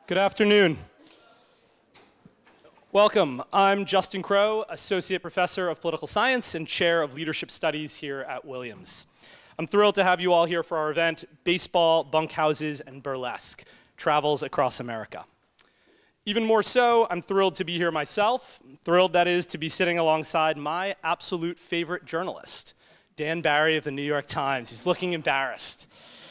Good afternoon. Welcome. I'm Justin Crowe, Associate Professor of Political Science and Chair of Leadership Studies here at Williams. I'm thrilled to have you all here for our event, Baseball, Bunkhouses, and Burlesque, Travels Across America. Even more so, I'm thrilled to be here myself. Thrilled, that is, to be sitting alongside my absolute favorite journalist, Dan Barry of the New York Times. He's looking embarrassed.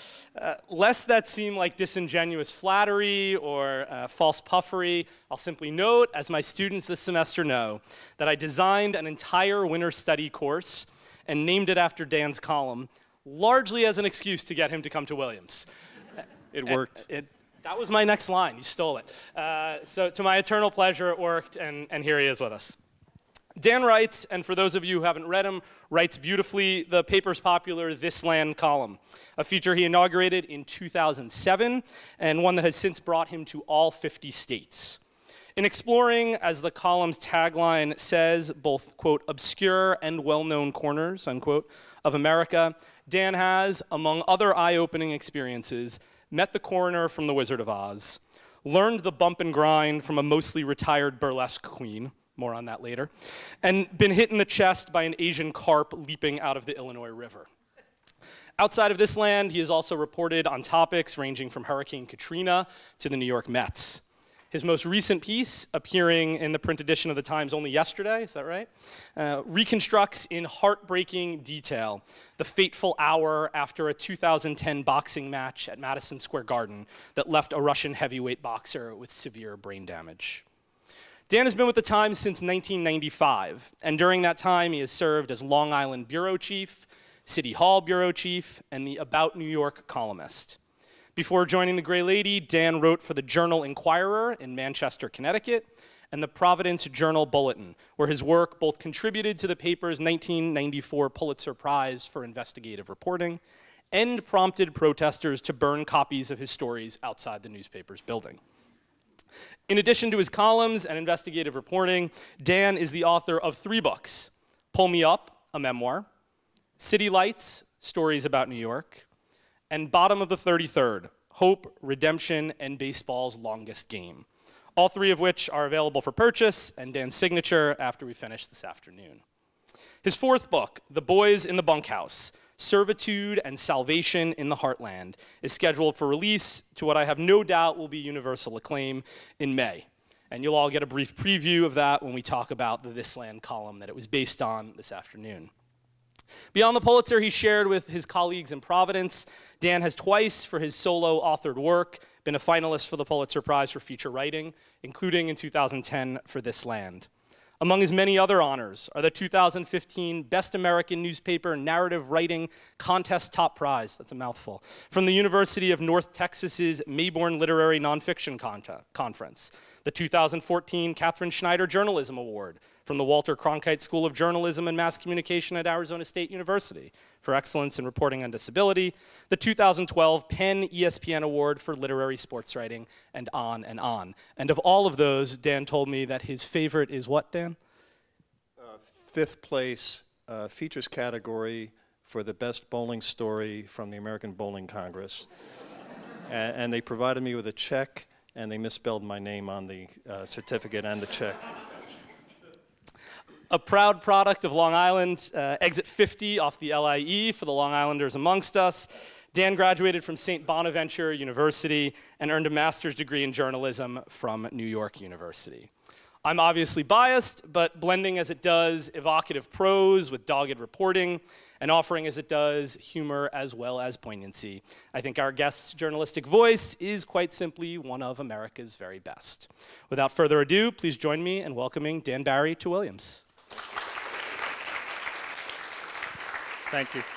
Lest that seem like disingenuous flattery or false puffery, I'll simply note, as my students this semester know, that I designed an entire winter study course and named it after Dan's column, largely as an excuse to get him to come to Williams. It worked. That was my next line. You stole it. So to my eternal pleasure, it worked, and here he is with us. Dan writes, and for those of you who haven't read him, writes beautifully the paper's popular This Land column, a feature he inaugurated in 2007, and one that has since brought him to all 50 states. In exploring, as the column's tagline says, both, quote, obscure and well-known corners, unquote, of America, Dan has, among other eye-opening experiences, met the coroner from The Wizard of Oz, learned the bump and grind from a mostly retired burlesque queen, more on that later, and been hit in the chest by an Asian carp leaping out of the Illinois River. Outside of This Land, he has also reported on topics ranging from Hurricane Katrina to the New York Mets. His most recent piece, appearing in the print edition of the Times only yesterday, is that right? Reconstructs in heartbreaking detail the fateful hour after a 2010 boxing match at Madison Square Garden that left a Russian heavyweight boxer with severe brain damage. Dan has been with the Times since 1995, and during that time he has served as Long Island bureau chief, City Hall bureau chief, and the About New York columnist. Before joining the Gray Lady, Dan wrote for the Journal-Inquirer in Manchester, Connecticut, and the Providence Journal-Bulletin, where his work both contributed to the paper's 1994 Pulitzer Prize for investigative reporting and prompted protesters to burn copies of his stories outside the newspaper's building. In addition to his columns and investigative reporting, Dan is the author of 3 books: Pull Me Up, a memoir, City Lights, Stories About New York, and Bottom of the 33rd, Hope, Redemption, and Baseball's Longest Game, all 3 of which are available for purchase and Dan's signature after we finish this afternoon. His 4th book, The Boys in the Bunkhouse, Servitude and Salvation in the Heartland, is scheduled for release to what I have no doubt will be universal acclaim in May. And you'll all get a brief preview of that when we talk about the This Land column that it was based on this afternoon. Beyond the Pulitzer he shared with his colleagues in Providence, Dan has twice, for his solo authored work, been a finalist for the Pulitzer Prize for feature writing, including in 2010 for This Land. Among his many other honors are the 2015 Best American Newspaper Narrative Writing Contest Top Prize, that's a mouthful, from the University of North Texas's Mayborn Literary Nonfiction Conference, the 2014 Katherine Schneider Journalism Award from the Walter Cronkite School of Journalism and Mass Communication at Arizona State University for excellence in reporting on disability, the 2012 Penn ESPN Award for literary sports writing, and on and on. And of all of those, Dan told me that his favorite is what, Dan? 5th place features category for the best bowling story from the American Bowling Congress. And they provided me with a check, and they misspelled my name on the certificate and the check. A proud product of Long Island, exit 50 off the LIE for the Long Islanders amongst us. Dan graduated from St. Bonaventure University and earned a master's degree in journalism from New York University. I'm obviously biased, but blending as it does evocative prose with dogged reporting and offering as it does humor as well as poignancy, I think our guest's journalistic voice is quite simply one of America's very best. Without further ado, please join me in welcoming Dan Barry to Williams. Thank you.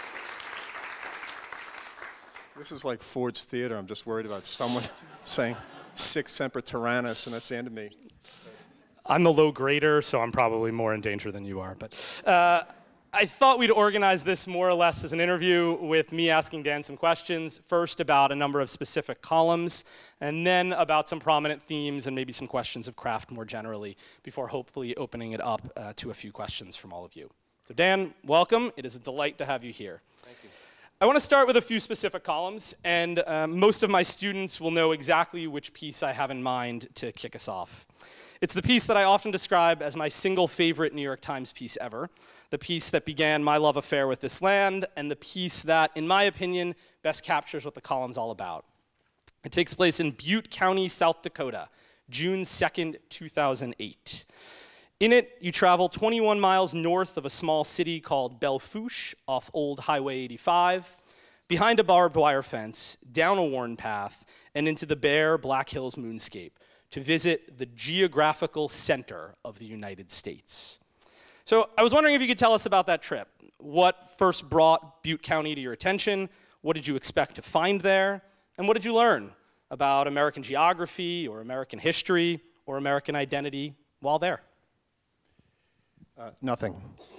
This is like Ford's Theater. I'm just worried about someone saying Sic Semper Tyrannis, and that's the end of me. I'm the low grader, so I'm probably more in danger than you are. But I thought we'd organize this more or less as an interview with me asking Dan some questions, first about a number of specific columns, and then about some prominent themes and maybe some questions of craft more generally, before hopefully opening it up to a few questions from all of you. So Dan, welcome. It is a delight to have you here. Thank you. I want to start with a few specific columns, and most of my students will know exactly which piece I have in mind to kick us off. It's the piece that I often describe as my single favorite New York Times piece ever, the piece that began my love affair with this land, and the piece that, in my opinion, best captures what the column's all about. It takes place in Butte County, South Dakota, June 2nd, 2008. In it, you travel 21 miles north of a small city called Belle Fourche off Old Highway 85, behind a barbed wire fence, down a worn path, and into the bare Black Hills moonscape to visit the geographical center of the United States. So I was wondering if you could tell us about that trip. What first brought Butte County to your attention? What did you expect to find there? And what did you learn about American geography or American history or American identity while there? Nothing.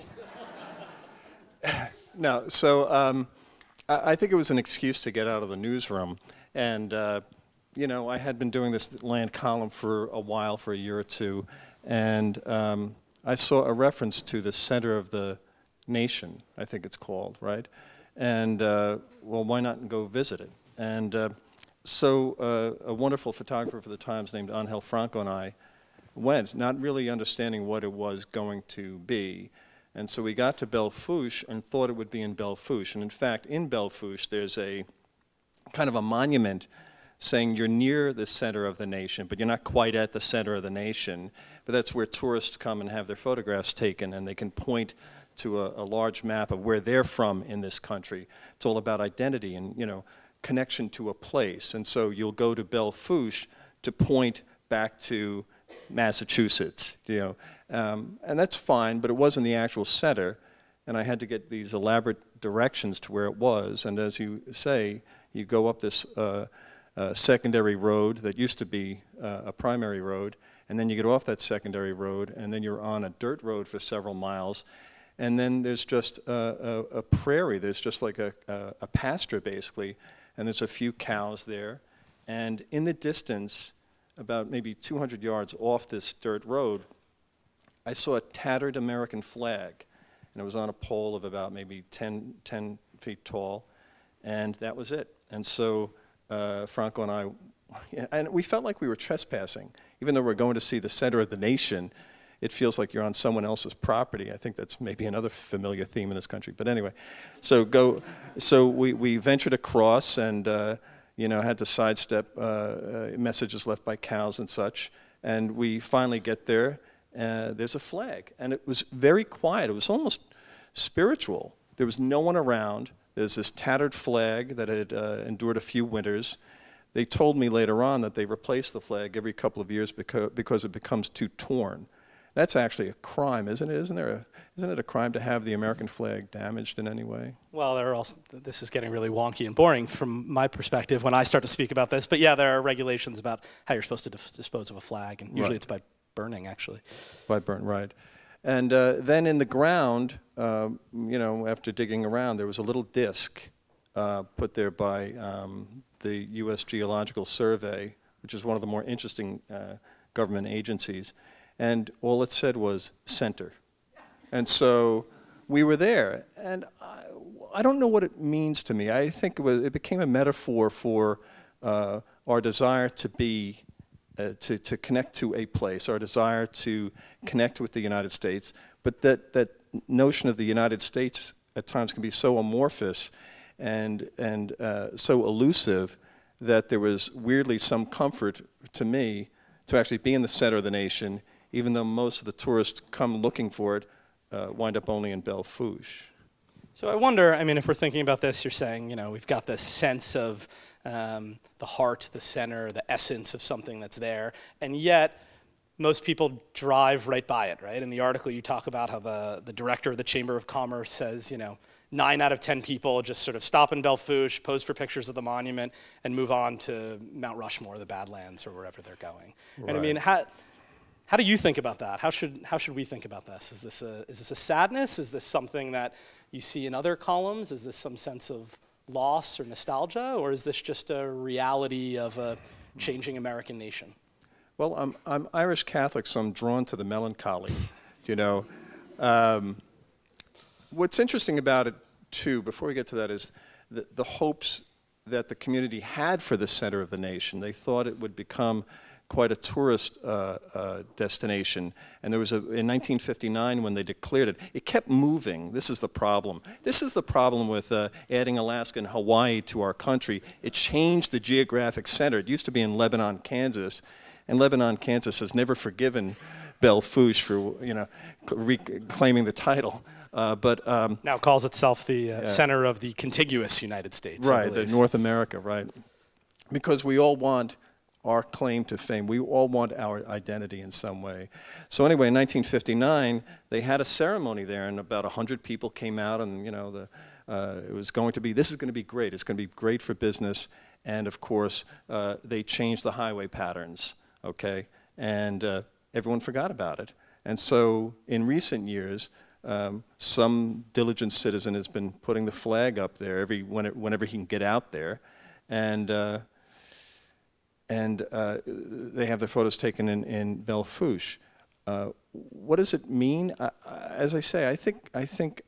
No, so I think it was an excuse to get out of the newsroom. And, you know, I had been doing this land column for a while, for a year or two, and I saw a reference to the center of the nation, I think it's called, right? And, well, why not go visit it? And so a wonderful photographer for the Times named Angel Franco and I went, not really understanding what it was going to be. And so we got to Belle Fourche and thought it would be in Belle Fourche. And in fact, in Belle Fourche, there's a kind of a monument saying you're near the center of the nation, but you're not quite at the center of the nation. But that's where tourists come and have their photographs taken, and they can point to a large map of where they're from in this country. It's all about identity and, you know, connection to a place. And so you'll go to Belle Fourche to point back to Massachusetts, you know, and that's fine, but it wasn't the actual center, and I had to get these elaborate directions to where it was. And as you say, you go up this secondary road that used to be a primary road, and then you get off that secondary road, and then you're on a dirt road for several miles, and then there's just a prairie. There's just like a pasture, basically, and there's a few cows there, and in the distance, about maybe 200 yards off this dirt road, I saw a tattered American flag, and it was on a pole of about maybe 10 feet tall, and that was it. And so Franco and I, and we felt like we were trespassing. Even though we're going to see the center of the nation, it feels like you're on someone else's property. I think that's maybe another familiar theme in this country. But anyway, so we ventured across and you know, had to sidestep messages left by cows and such. And we finally get there, there's a flag. And it was very quiet. It was almost spiritual. There was no one around. There's this tattered flag that had endured a few winters. They told me later on that they replace the flag every couple of years because it becomes too torn. That's actually a crime, isn't it? Isn't it a crime to have the American flag damaged in any way? Well, this is getting really wonky and boring from my perspective when I start to speak about this. But yeah, there are regulations about how you're supposed to dispose of a flag, and usually it's by burning, actually. By burn, right. And then in the ground, you know, after digging around, there was a little disc put there by the U.S. Geological Survey, which is one of the more interesting government agencies. And all it said was center. And so we were there. And I don't know what it means to me. I think it became a metaphor for our desire to be, to connect to a place, our desire to connect with the United States. But that notion of the United States at times can be so amorphous and so elusive that there was weirdly some comfort to me to actually be in the center of the nation, even though most of the tourists come looking for it, wind up only in Belle Fourche. So I wonder, I mean, if we're thinking about this, you're saying, you know, we've got this sense of the heart, the center, the essence of something that's there, and yet most people drive right by it, right? In the article you talk about how the director of the Chamber of Commerce says, you know, 9 out of 10 people just sort of stop in Belle Fourche, pose for pictures of the monument, and move on to Mount Rushmore, the Badlands, or wherever they're going. Right. And I mean, how do you think about that? How should we think about this? Is this a sadness? Is this something that you see in other columns? Is this some sense of loss or nostalgia, or is this just a reality of a changing American nation? Well, I'm Irish Catholic, so I'm drawn to the melancholy, you know. What's interesting about it, too, before we get to that, is the hopes that the community had for the center of the nation. They thought it would become quite a tourist destination. And there was in 1959 when they declared it, it kept moving. This is the problem. This is the problem with adding Alaska and Hawaii to our country. It changed the geographic center. It used to be in Lebanon, Kansas, and Lebanon, Kansas has never forgiven Belle Fourche for, reclaiming the title. Now calls itself the center of the contiguous United States. Right, the North America, right. Because we all want our claim to fame. We all want our identity in some way. So anyway, in 1959, they had a ceremony there, and about 100 people came out, and it was going to be, this is going to be great. It's going to be great for business. And of course, they changed the highway patterns, okay? And everyone forgot about it. And so in recent years, some diligent citizen has been putting the flag up there whenever he can get out there. And they have their photos taken in Belle Fourche. What does it mean? As I say, I think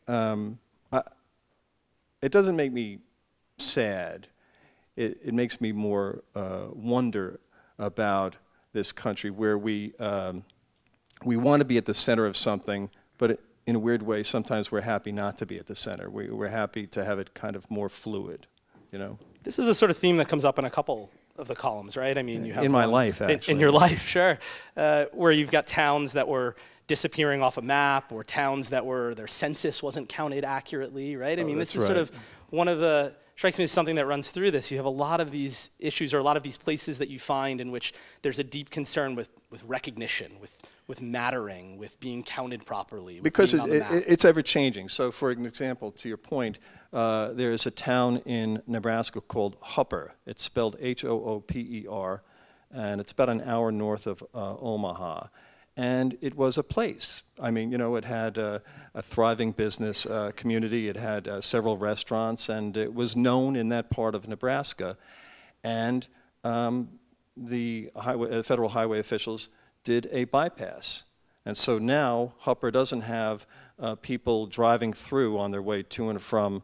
it doesn't make me sad. It makes me more wonder about this country, where we want to be at the center of something, but in a weird way, sometimes we're happy not to be at the center. We're happy to have it kind of more fluid, This is a sort of theme that comes up in a couple of the columns, right? I mean, you have in my life, actually. In your life, sure, where you've got towns that were disappearing off a map, or towns that their census wasn't counted accurately, right? I mean, this is sort of one of the, strikes me as something that runs through this. You have a lot of these issues, or a lot of these places that you find in which there's a deep concern with recognition, with mattering, with being counted properly. Because it's ever changing. So for an example, to your point, there is a town in Nebraska called Hooper. It's spelled H-O-O-P-E-R, and it's about an hour north of Omaha. And it was a place. I mean, it had a thriving business community. It had several restaurants, and it was known in that part of Nebraska. And the federal highway officials did a bypass. And so now Hooper doesn't have people driving through on their way to and from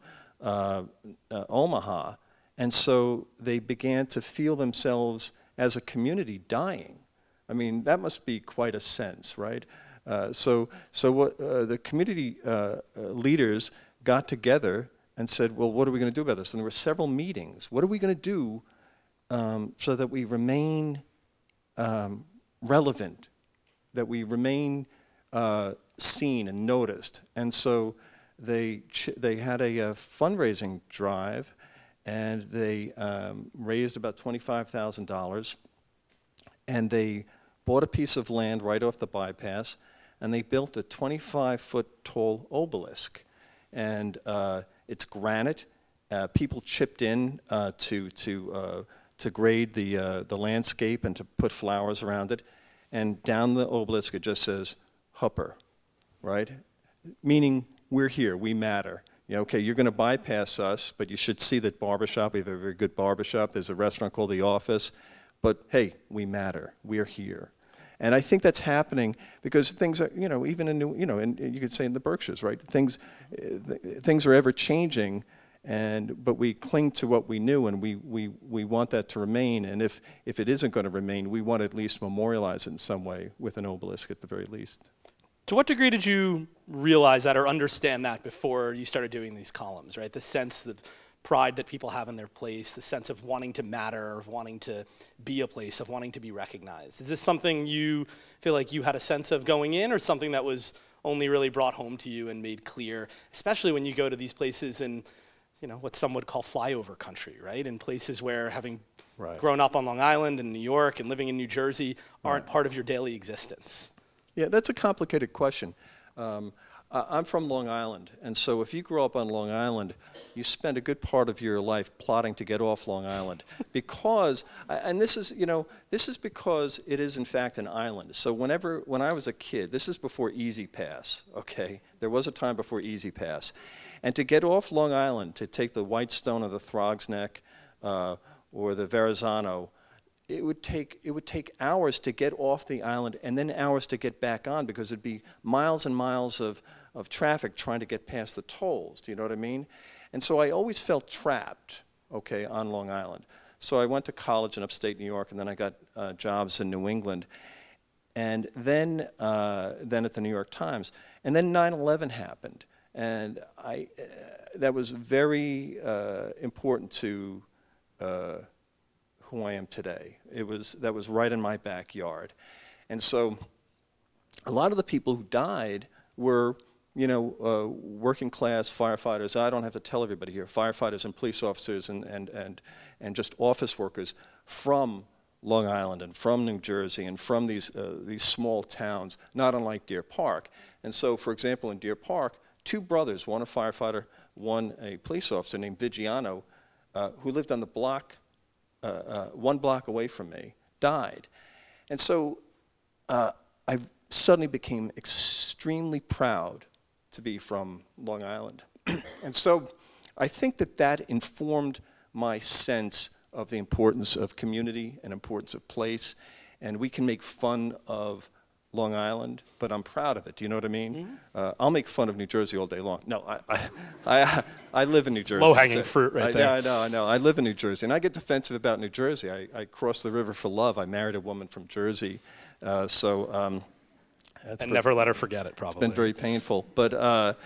Omaha. And so they began to feel themselves as a community dying. I mean, that must be quite a sense, right? So what the community leaders got together and said, well, what are we going to do about this? And there were several meetings. What are we going to do so that we remain relevant, that we remain seen and noticed? And so they had a fundraising drive, and they raised about $25,000, and they bought a piece of land right off the bypass, and they built a 25-foot tall obelisk. And it's granite. People chipped in to grade the landscape and to put flowers around it. And down the obelisk, it just says, Hooper, right? Meaning, we're here, we matter. Okay, you're going to bypass us, but you should see that barbershop. We have a very good barbershop. There's a restaurant called The Office. But hey, we matter. We're here. And I think that's happening because things are, even in and you could say in the Berkshires, right? Things are ever changing, but we cling to what we knew, and we want that to remain. And if it isn't going to remain, we want to at least memorialize it in some way with an obelisk at the very least. To what degree did you realize that or understand that before you started doing these columns, right? The sense, the pride that people have in their place, the sense of wanting to matter, of wanting to be a place, of wanting to be recognized. Is this something you feel like you had a sense of going in, or something that was only really brought home to you and made clear, especially when you go to these places in, what some would call flyover country, right? In places where, having grown up on Long Island and New York and living in New Jersey, aren't part of your daily existence? Yeah, that's a complicated question. I'm from Long Island, and so if you grow up on Long Island, you spend a good part of your life plotting to get off Long Island, because, and this is because it is in fact an island. So when I was a kid, this is before Easy Pass, okay? There was a time before Easy Pass. And to get off Long Island, to take the Whitestone or the Throgs Neck or the Verrazano, it would take hours to get off the island and then hours to get back on, because it'd be miles and miles of traffic trying to get past the tolls. Do you know what I mean? And so I always felt trapped, okay, on Long Island. So I went to college in upstate New York, and then I got jobs in New England, and then at the New York Times. And then 9/11 happened, and that was very important to who I am today. That was right in my backyard. And so a lot of the people who died were, you know, working class firefighters. I don't have to tell everybody here, firefighters and police officers and just office workers from Long Island and from New Jersey and from these small towns, not unlike Deer Park. And so, for example, in Deer Park, two brothers, one a firefighter, one a police officer named Vigiano, who lived on the block, 1 block away from me, died. And so I suddenly became extremely proud to be from Long Island. And so I think that informed my sense of the importance of community and importance of place. And we can make fun of Long Island, but I'm proud of it. Do you know what I mean? Mm-hmm. I'll make fun of New Jersey all day long. No, I live in New Jersey. Low-hanging fruit right there. I know. I live in New Jersey, and I get defensive about New Jersey. I crossed the river for love. I married a woman from Jersey, and never let her forget it, probably. It's been very painful, but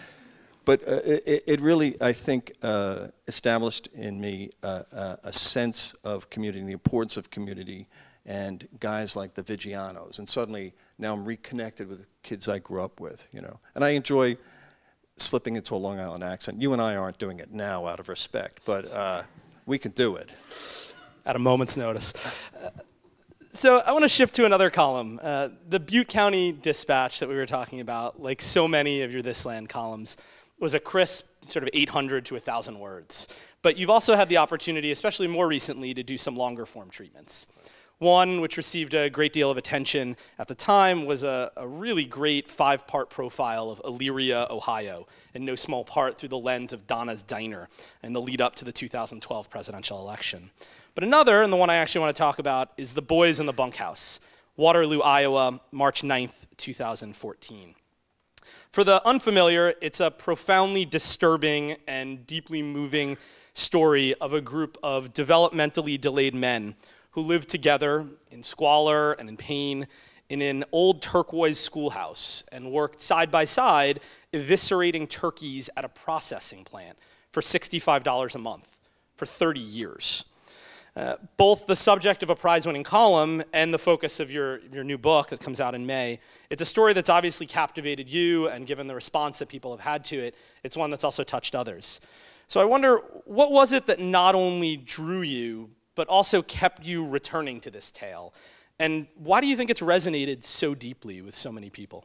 it really, I think, established in me a sense of community, and the importance of community, and guys like the Vigianos. And suddenly, now I'm reconnected with the kids I grew up with, you know. And I enjoy slipping into a Long Island accent. You and I aren't doing it now out of respect, but we can do it. At a moment's notice. So I want to shift to another column. The Butte County Dispatch that we were talking about, like so many of your This Land columns, was a crisp sort of 800 to 1,000 words. But you've also had the opportunity, especially more recently, to do some longer form treatments. One, which received a great deal of attention at the time, was a really great 5-part profile of Elyria, Ohio, in no small part through the lens of Donna's Diner and the lead up to the 2012 presidential election. But another, and the one I actually want to talk about, is The Boys in the Bunkhouse, Waterloo, Iowa, March 9th, 2014. For the unfamiliar, it's a profoundly disturbing and deeply moving story of a group of developmentally delayed men who lived together in squalor and in pain in an old turquoise schoolhouse and worked side by side eviscerating turkeys at a processing plant for $65 a month for 30 years. Both the subject of a prize-winning column and the focus of your new book that comes out in May, it's a story that's obviously captivated you, and given the response that people have had to it, it's one that's also touched others. So I wonder, what was it that not only drew you, but also kept you returning to this tale? And why do you think it's resonated so deeply with so many people?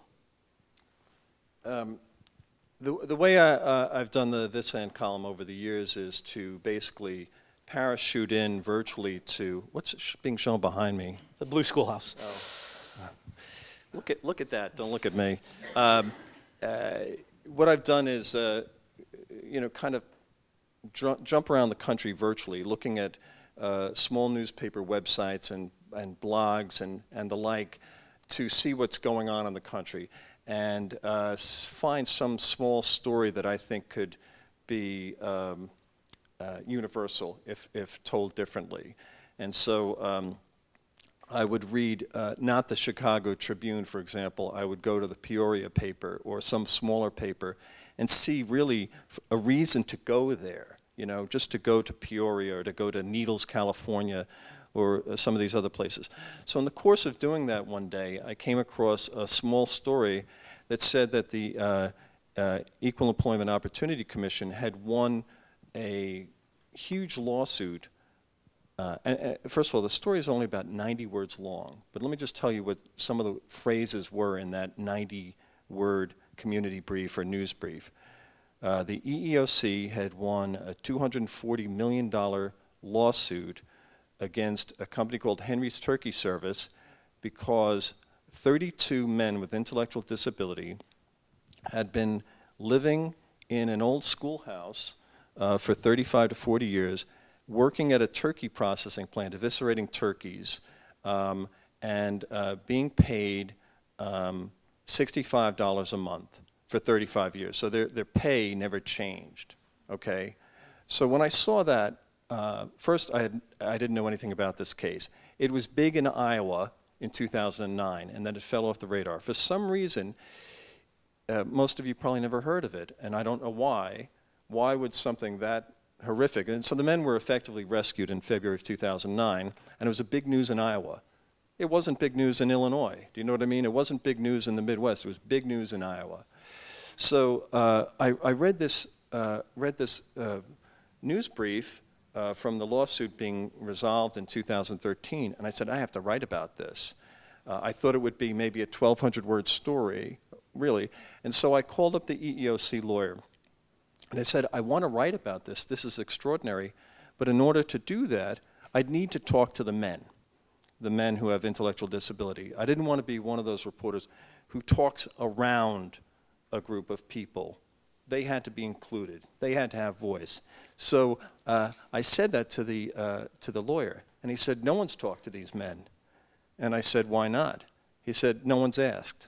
The way I've done the This Land column over the years is to basically parachute in virtually to, what's being shown behind me? The blue schoolhouse. Oh. Look at that, don't look at me. What I've done is, kind of jump around the country virtually, looking at small newspaper websites and blogs and the like, to see what's going on in the country, and find some small story that I think could be universal if told differently. And so I would read not the Chicago Tribune, for example. I would go to the Peoria paper or some smaller paper and see really a reason to go there, you know, just to go to Peoria or to go to Needles, California, or some of these other places. So in the course of doing that one day, I came across a small story that said that the Equal Employment Opportunity Commission had won a huge lawsuit. And first of all, the story is only about 90 words long, but let me just tell you what some of the phrases were in that 90-word community brief or news brief. The EEOC had won a $240 million lawsuit against a company called Henry's Turkey Service because 32 men with intellectual disability had been living in an old schoolhouse for 35 to 40 years, working at a turkey processing plant, eviscerating turkeys, and being paid $65 a month for 35 years. So their pay never changed, okay? So when I saw that, first I didn't know anything about this case. It was big in Iowa in 2009, and then it fell off the radar. For some reason, most of you probably never heard of it, and I don't know why. Why would something that horrific? And so the men were effectively rescued in February of 2009, and it was a big news in Iowa. It wasn't big news in Illinois. Do you know what I mean? It wasn't big news in the Midwest. It was big news in Iowa. So I read this news brief from the lawsuit being resolved in 2013, and I said, I have to write about this. I thought it would be maybe a 1,200-word story, really. And so I called up the EEOC lawyer, and I said, I want to write about this. This is extraordinary. But in order to do that, I'd need to talk to the men who have intellectual disability. I didn't want to be one of those reporters who talks around a group of people. They had to be included. They had to have voice. So I said that to the lawyer, and he said, no one's talked to these men. And I said, why not? He said, no one's asked.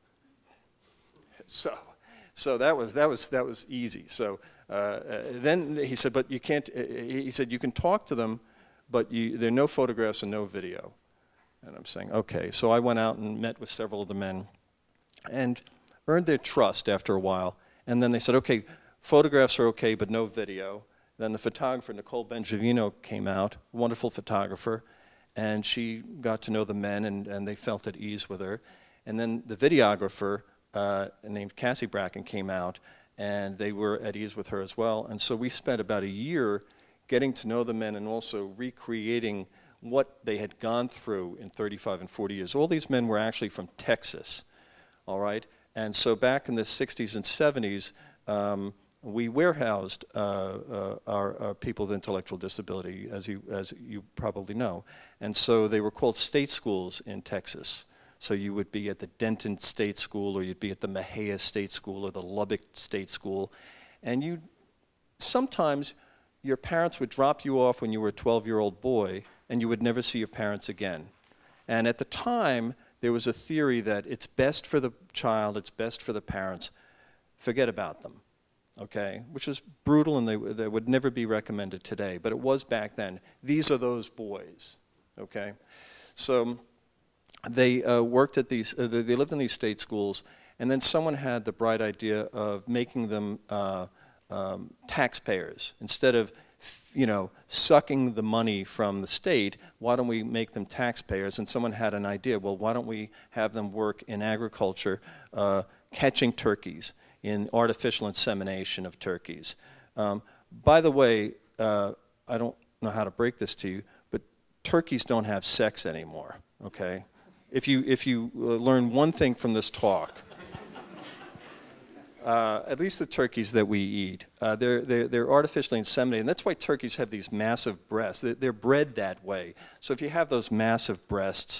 So that was easy. So then he said, but you can't. He said, you can talk to them, but there are no photographs and no video. And I'm saying, okay. So I went out and met with several of the men, and earned their trust after a while. And then they said, okay, photographs are okay, but no video. Then the photographer, Nicole Bengevino, came out, wonderful photographer, and she got to know the men, and they felt at ease with her. And then the videographer, named Cassie Bracken, came out, and they were at ease with her as well. And so we spent about a year getting to know the men and also recreating what they had gone through in 35 and 40 years. All these men were actually from Texas, all right? And so back in the 60s and 70s, we warehoused our people with intellectual disability, as you probably know. And so they were called state schools in Texas. So you would be at the Denton State School, or you'd be at the Mejia State School, or the Lubbock State School. And sometimes your parents would drop you off when you were a 12-year-old boy, and you would never see your parents again. And at the time, there was a theory that it's best for the child, it's best for the parents, forget about them, okay? Which was brutal, and they would never be recommended today, but it was back then. These are those boys, okay? So they worked at these, they lived in these state schools, and then someone had the bright idea of making them taxpayers. Instead of sucking the money from the state, why don't we make them taxpayers? And someone had an idea, well, why don't we have them work in agriculture, catching turkeys, in artificial insemination of turkeys. By the way, I don't know how to break this to you, but turkeys don't have sex anymore, okay? If you learn one thing from this talk, at least the turkeys that we eat, they're artificially inseminated, and that's why turkeys have these massive breasts. They're bred that way. So if you have those massive breasts,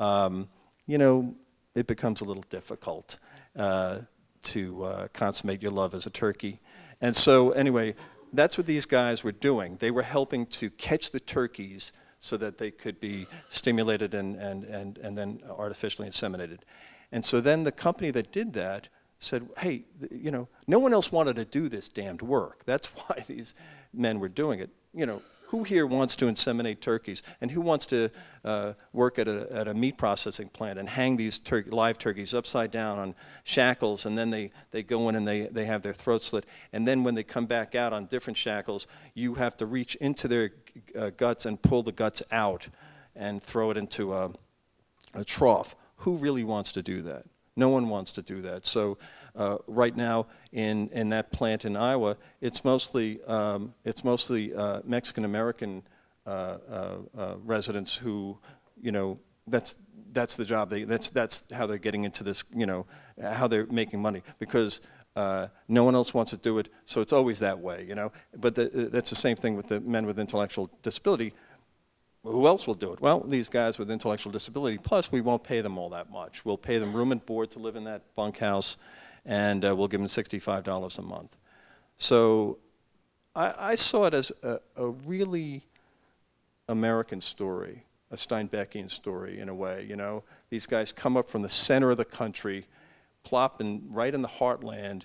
it becomes a little difficult to consummate your love as a turkey. And so anyway, that's what these guys were doing. They were helping to catch the turkeys so that they could be stimulated and then artificially inseminated. And so then the company that did that said, hey, no one else wanted to do this damned work. That's why these men were doing it. Who here wants to inseminate turkeys? And who wants to work at a meat processing plant and hang these live turkeys upside down on shackles, and then they go in and they have their throats slit. And then when they come back out on different shackles, you have to reach into their guts and pull the guts out and throw it into a trough. Who really wants to do that? No one wants to do that. So right now in that plant in Iowa, it's mostly Mexican American residents who, that's the job. That's how they're getting into this. How they're making money, because no one else wants to do it. So it's always that way. But that's the same thing with the men with intellectual disability. Who else will do it? Well, these guys with intellectual disability, plus we won't pay them all that much. We'll pay them room and board to live in that bunkhouse, and we'll give them $65 a month. So I saw it as a really American story, a Steinbeckian story in a way. These guys come up from the center of the country, plop right in the heartland,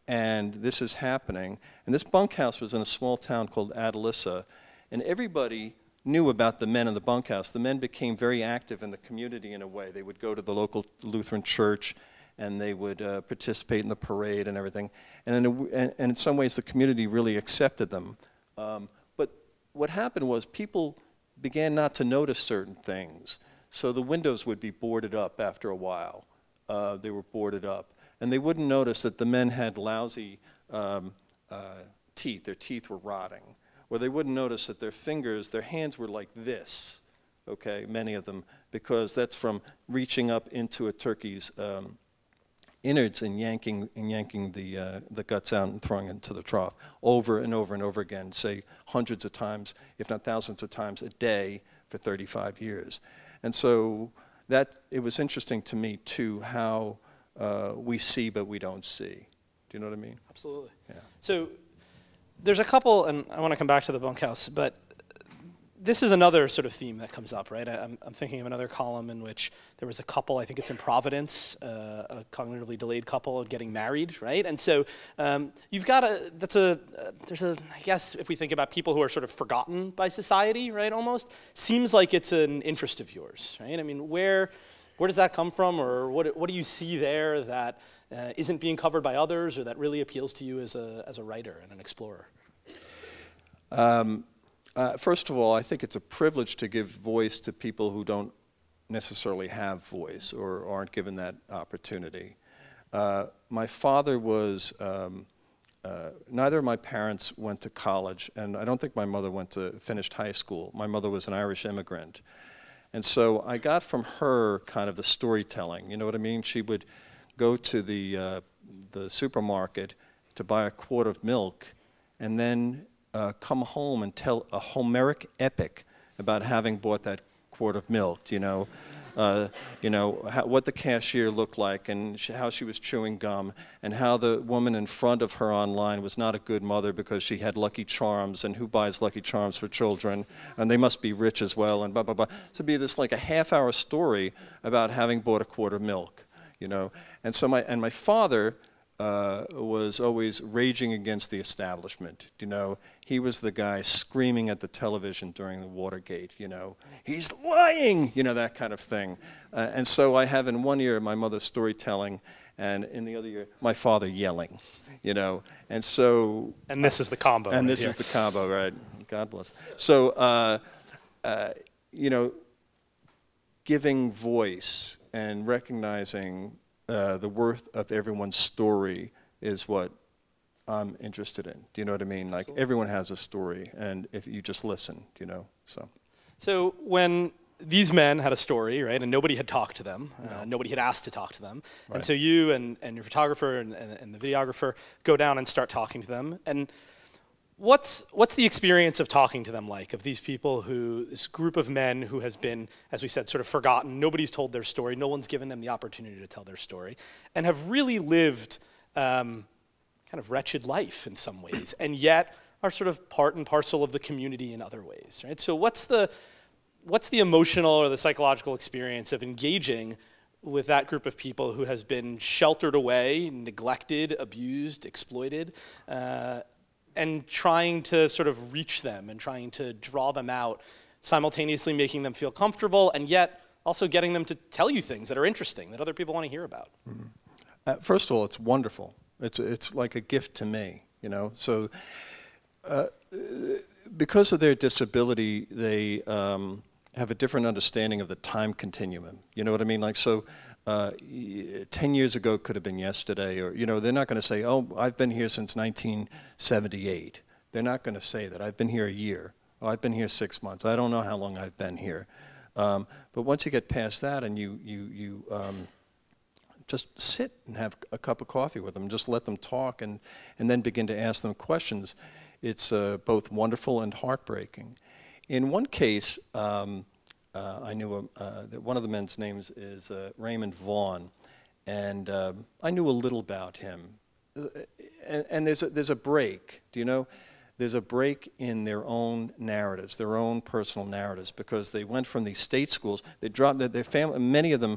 and this is happening. And this bunkhouse was in a small town called Atalissa, and everybody knew about the men in the bunkhouse. The men became very active in the community in a way. They would go to the local Lutheran church, and they would participate in the parade and everything. And in some ways, the community really accepted them. But what happened was people began not to notice certain things. So the windows would be boarded up after a while. They were boarded up. And they wouldn't notice that the men had lousy teeth. Their teeth were rotting. Or they wouldn't notice that their fingers, their hands were like this, okay, many of them, because that's from reaching up into a turkey's innards and yanking the guts out and throwing it into the trough over and over and over again, say hundreds of times, if not thousands of times a day for 35 years. And so it was interesting to me, too, how we see but we don't see. Do you know what I mean? Absolutely. Yeah. So there's a couple, and I want to come back to the bunkhouse, but this is another sort of theme that comes up, right? I'm thinking of another column in which there was a couple, I think it's in Providence, a cognitively delayed couple getting married, right? And so you've got I guess if we think about people who are sort of forgotten by society, right, almost, seems like it's an interest of yours, right? I mean, where does that come from, or what do you see there that isn't being covered by others, or that really appeals to you as a writer and an explorer? First of all, I think it's a privilege to give voice to people who don't necessarily have voice or aren't given that opportunity. My father was, neither of my parents went to college, and I don't think my mother finished high school. My mother was an Irish immigrant. And so I got from her kind of the storytelling, you know what I mean? She would go to the supermarket to buy a quart of milk, and then come home and tell a Homeric epic about having bought that quart of milk, what the cashier looked like, and how she was chewing gum, and how the woman in front of her online was not a good mother because she had Lucky Charms, and who buys Lucky Charms for children, and they must be rich as well, and blah, blah, blah. So it'd be this like a half-hour story about having bought a quart of milk, And so my father was always raging against the establishment, He was the guy screaming at the television during the Watergate, He's lying, that kind of thing. And so I have in one ear my mother's storytelling, and in the other ear my father yelling, And so... And this is the combo. And this is the combo, right? God bless. So, giving voice and recognizing the worth of everyone's story is what I'm interested in. Do you know what I mean? Like, Absolutely. everyone has a story, and if you just listen, So when these men had a story, right, and nobody had talked to them, nobody had asked to talk to them, Right. and so you and your photographer and the videographer go down and start talking to them, and what's the experience of talking to them like, of these people this group of men who has been, as we said, sort of forgotten, nobody's told their story, no one's given them the opportunity to tell their story, and have really lived kind of wretched life in some ways, and yet are sort of part and parcel of the community in other ways, right? So what's the emotional or the psychological experience of engaging with that group of people who has been sheltered away, neglected, abused, exploited, and trying to sort of reach them and trying to draw them out, simultaneously making them feel comfortable, and yet also getting them to tell you things that are interesting, that other people want to hear about? Mm-hmm. First of all, it's wonderful. It's like a gift to me, So because of their disability, they have a different understanding of the time continuum. You know what I mean? Like, so 10 years ago could have been yesterday, or, they're not going to say, oh, I've been here since 1978. They're not going to say that. I've been here a year. Oh, I've been here 6 months. I don't know how long I've been here. But once you get past that and you just sit and have a cup of coffee with them, just let them talk, and then begin to ask them questions, it's both wonderful and heartbreaking. In one case, I knew that one of the men's names is Raymond Vaughn, and I knew a little about him. And there's a break, There's a break in their own narratives, their own personal narratives, because they went from these state schools. They dropped their family. Many of them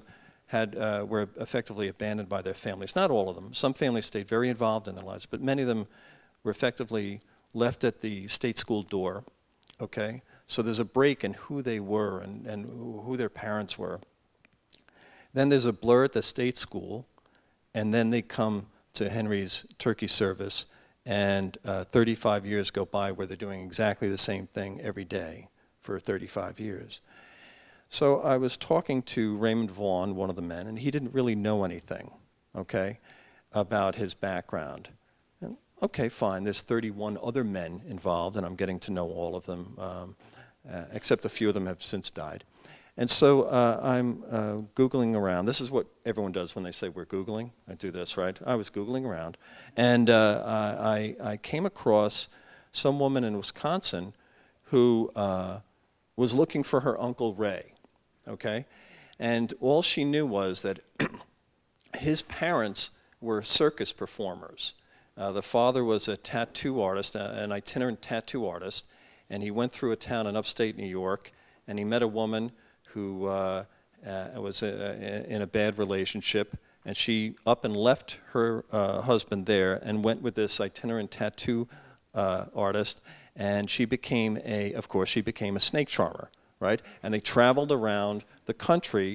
were effectively abandoned by their families. Not all of them. Some families stayed very involved in their lives, but many of them were effectively left at the state school door, okay? So there's a break in who they were and who their parents were. Then there's a blur at the state school, and then they come to Henry's turkey service, and 35 years go by where they're doing exactly the same thing every day for 35 years. So I was talking to Raymond Vaughn, one of the men, and he didn't really know anything, okay, about his background. And, okay, fine, there's 31 other men involved, and I'm getting to know all of them, except a few of them have since died. And so I'm Googling around. This is what everyone does when they say we're Googling. I do this, right? I was Googling around, and I came across some woman in Wisconsin who was looking for her Uncle Ray. Okay, and all she knew was that his parents were circus performers. The father was a tattoo artist, an itinerant tattoo artist, and he went through a town in upstate New York, and he met a woman who was in a bad relationship, and she up and left her husband there and went with this itinerant tattoo artist, and she became of course, she became a snake charmer. Right? And they traveled around the country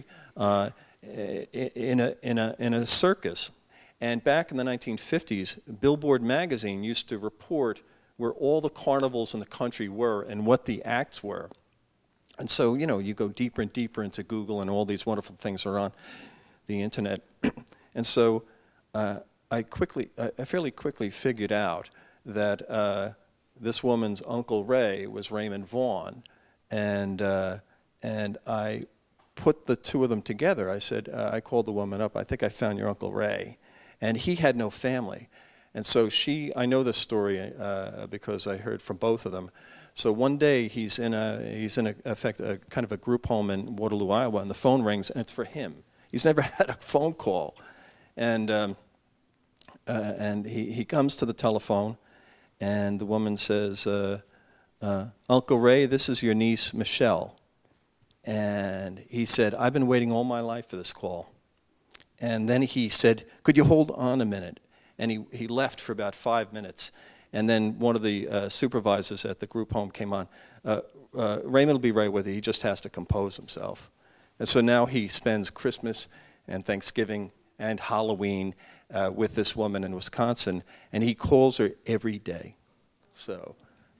in a circus. And back in the 1950s, Billboard magazine used to report where all the carnivals in the country were and what the acts were. And so, you know, you go deeper and deeper into Google, and all these wonderful things are on the internet. And so I fairly quickly figured out that this woman's Uncle Ray was Raymond Vaughn. And I put the two of them together. I said, I called the woman up, I think I found your Uncle Ray. And he had no family. And so I know this story because I heard from both of them. So one day he's in effect, a kind of a group home in Waterloo, Iowa, and the phone rings, and it's for him. He's never had a phone call. And he comes to the telephone, and the woman says, Uncle Ray, this is your niece, Michelle. And he said, I've been waiting all my life for this call. And then he said, could you hold on a minute? And he left for about 5 minutes. And then one of the supervisors at the group home came on. Raymond will be right with you. He just has to compose himself. And so now he spends Christmas and Thanksgiving and Halloween with this woman in Wisconsin. And he calls her every day. So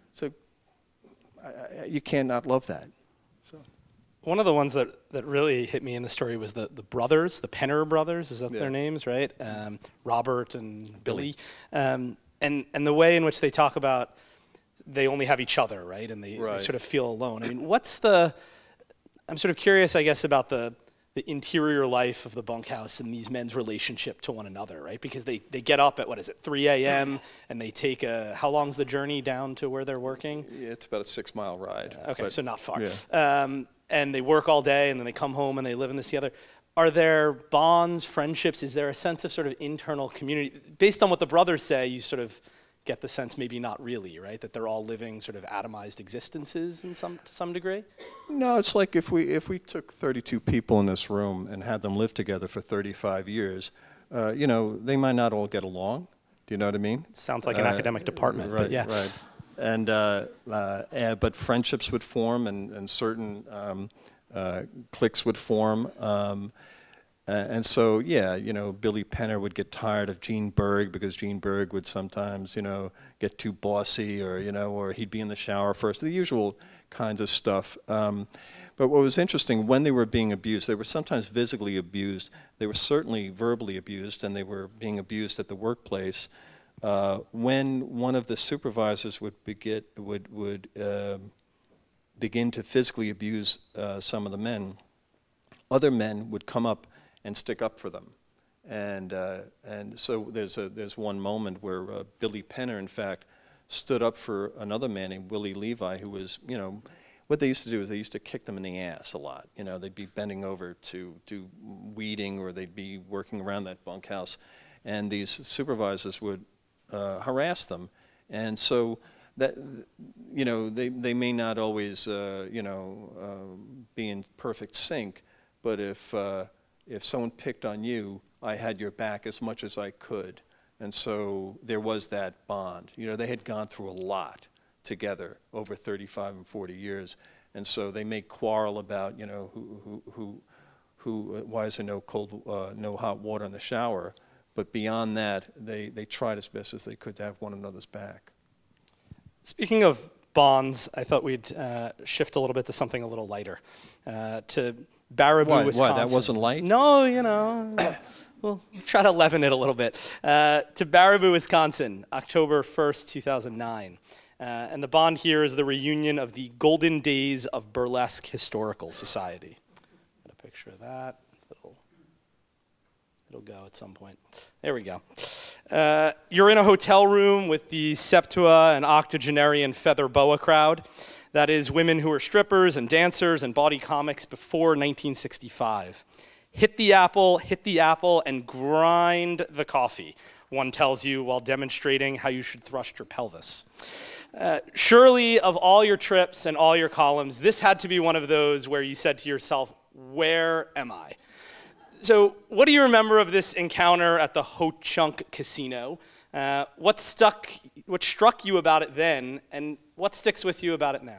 you cannot love that. So. One of the ones that really hit me in the story was the brothers, the Penner brothers, is that their names, right? Robert and Billy. And the way in which they talk about they only have each other, right? And they sort of feel alone. I mean, I'm sort of curious, I guess, about the interior life of the bunkhouse and these men's relationship to one another, right? Because they get up at, 3 a.m. and they take how long's the journey down to where they're working? Yeah, it's about a 6-mile ride. Okay, so not far. Yeah. And they work all day, and then they come home and they live in this together. Are there bonds, friendships? Is there a sense of sort of internal community? Based on what the brothers say, you sort of get the sense maybe not really, right? That they're all living sort of atomized existences to some degree? No, it's like if we took 32 people in this room and had them live together for 35 years, you know, they might not all get along. Do you know what I mean? Sounds like an academic department, right, but yeah. Right. And but friendships would form, and certain cliques would form. And so, yeah, you know, Billy Penner would get tired of Gene Berg because Gene Berg would sometimes, you know, get too bossy, or, you know, or he'd be in the shower first, the usual kinds of stuff. But what was interesting, when they were being abused, they were sometimes physically abused, they were certainly verbally abused, and they were being abused at the workplace. When one of the supervisors would begin to physically abuse some of the men, other men would come up and stick up for them. And so there's one moment where Billy Penner, in fact, stood up for another man named Willie Levi, who was, you know, what they used to do is they used to kick them in the ass a lot. You know, they'd be bending over to do weeding, or they'd be working around that bunkhouse, and these supervisors would harass them. And so that, you know, they may not always, you know, be in perfect sync, but if if someone picked on you, I had your back as much as I could. And so there was that bond. You know, they had gone through a lot together over 35 and 40 years. And so they may quarrel about, you know, why is there no hot water in the shower? But beyond that, they tried as best as they could to have one another's back. Speaking of bonds, I thought we'd shift a little bit to something a little lighter. To Baraboo, Wisconsin. Why, that wasn't light? No, you know, we'll try to leaven it a little bit. To Baraboo, Wisconsin, October 1st, 2009. And the bond here is the reunion of the Golden Days of Burlesque Historical Society. Got a picture of that. It'll go at some point. There we go. You're in a hotel room with the septua and octogenarian feather boa crowd. That is women who are strippers and dancers and body comics before 1965. Hit the apple, and grind the coffee, one tells you while demonstrating how you should thrust your pelvis. Surely, of all your trips and all your columns, this had to be one of those where you said to yourself, where am I? So what do you remember of this encounter at the Ho Chunk Casino? What struck you about it then, and what sticks with you about it now?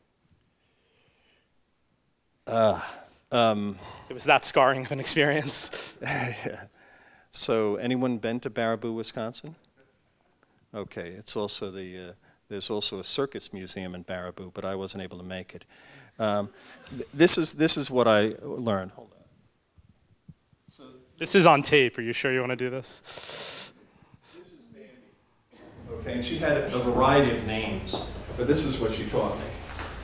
It was that scarring of an experience. Yeah. So anyone been to Baraboo, Wisconsin? Okay, it's also there's also a circus museum in Baraboo, but I wasn't able to make it. This is what I learned. Hold on. This is on tape. Are you sure you want to do this? This is Mandy. Okay, and she had a variety of names, but this is what she taught me.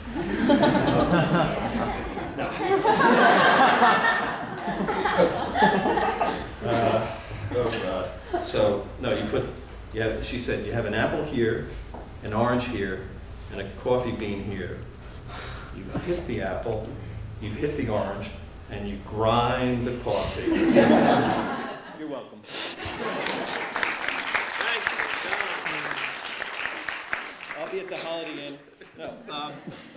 She said you have an apple here, an orange here, and a coffee bean here. You hit the apple, you hit the orange, and you grind the coffee. You're welcome. I'll be at the Holiday Inn. No.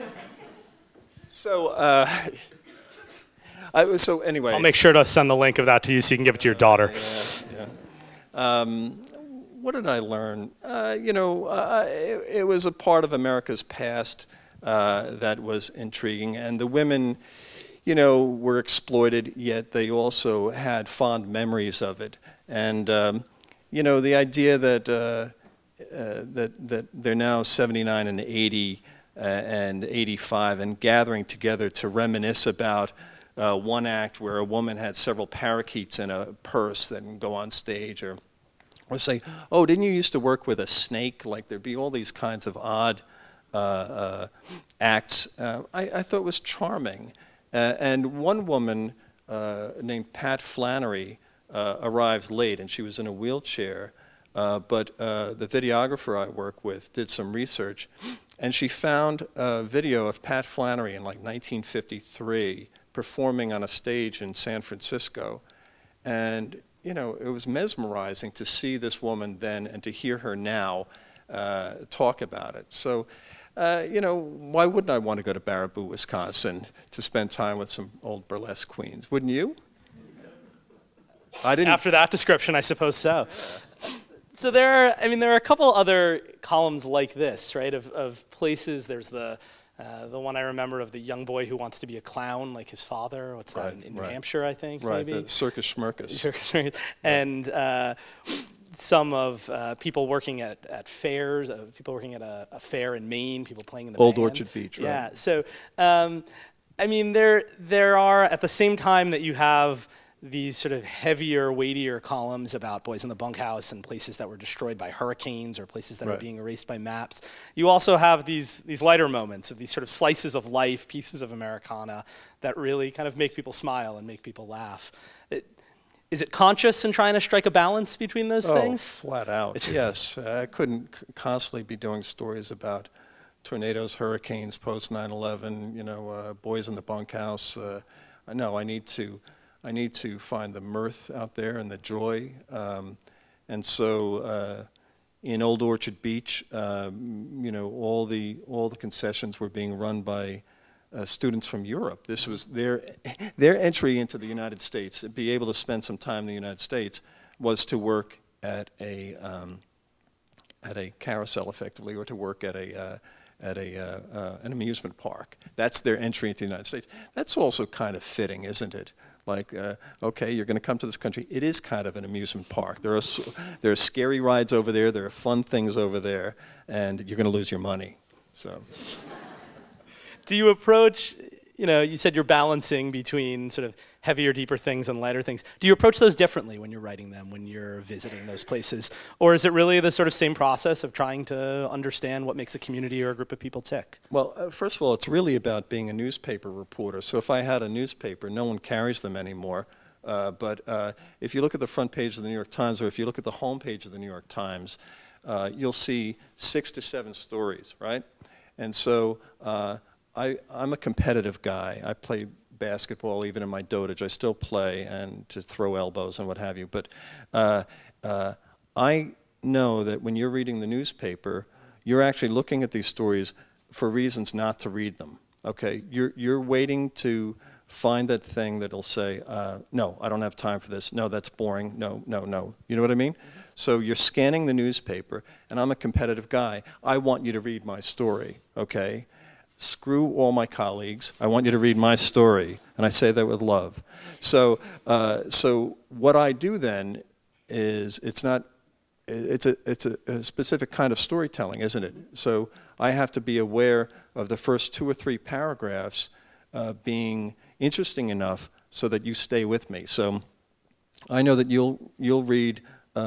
So anyway. I'll make sure to send the link of that to you so you can give it to your daughter. Yeah. What did I learn? It was a part of America's past that was intriguing, and the women, were exploited, yet they also had fond memories of it. And the idea that that they're now 79 and 80 and 85 and gathering together to reminisce about one act where a woman had several parakeets in a purse that can go on stage, or say, oh, didn't you used to work with a snake? Like there'd be all these kinds of odd acts. I thought was charming. And one woman named Pat Flannery arrived late, and she was in a wheelchair. But the videographer I work with did some research, and she found a video of Pat Flannery in like 1953 performing on a stage in San Francisco. And it was mesmerizing to see this woman then and to hear her now talk about it. So, why wouldn't I want to go to Baraboo, Wisconsin to spend time with some old burlesque queens? Wouldn't you? I didn't. After that description, I suppose so. So there are a couple other columns like this, right, of places. There's the one I remember of the young boy who wants to be a clown like his father. What's that, in New Hampshire, I think, maybe? Right, the Circus Schmirkus. And some of people working at fairs, people working at a fair in Maine, people playing in the Old band. Orchard Beach, right. Yeah, so, there are, at the same time that you have these sort of heavier, weightier columns about boys in the bunkhouse and places that were destroyed by hurricanes or places that are being erased by maps. You also have these lighter moments of these sort of slices of life, pieces of Americana that really kind of make people smile and make people laugh. Is it conscious in trying to strike a balance between those things? Flat out, yes. I couldn't constantly be doing stories about tornadoes, hurricanes, post 9/11, boys in the bunkhouse. No, I need to find the mirth out there and the joy. And so in Old Orchard Beach, all the concessions were being run by students from Europe. This was their entry into the United States. To be able to spend some time in the United States was to work at a carousel, effectively, or to work at an amusement park. That's their entry into the United States. That's also kind of fitting, isn't it? Like, okay, you're going to come to this country. It is kind of an amusement park. There are scary rides over there. There are fun things over there, and you're going to lose your money. So, do you approach? You said you're balancing between sort of heavier, deeper things and lighter things. Do you approach those differently when you're writing them, when you're visiting those places? Or is it really the sort of same process of trying to understand what makes a community or a group of people tick? Well, first of all, it's really about being a newspaper reporter. So if I had a newspaper, no one carries them anymore. But if you look at the front page of the New York Times, or if you look at the home page of the New York Times, you'll see 6 to 7 stories, right? And so I'm a competitive guy. I play basketball even in my dotage. I still play and to throw elbows and what have you. But I know that when you're reading the newspaper, you're actually looking at these stories for reasons not to read them. Okay, you're waiting to find that thing that'll say, no, I don't have time for this. No, that's boring. No, no, no. You know what I mean? Mm-hmm. So you're scanning the newspaper, and I'm a competitive guy. I want you to read my story, okay? Screw all my colleagues. I want you to read my story, and I say that with love. So, so what I do then is it's a specific kind of storytelling, isn't it? So I have to be aware of the first 2 or 3 paragraphs being interesting enough so that you stay with me. So I know that you'll read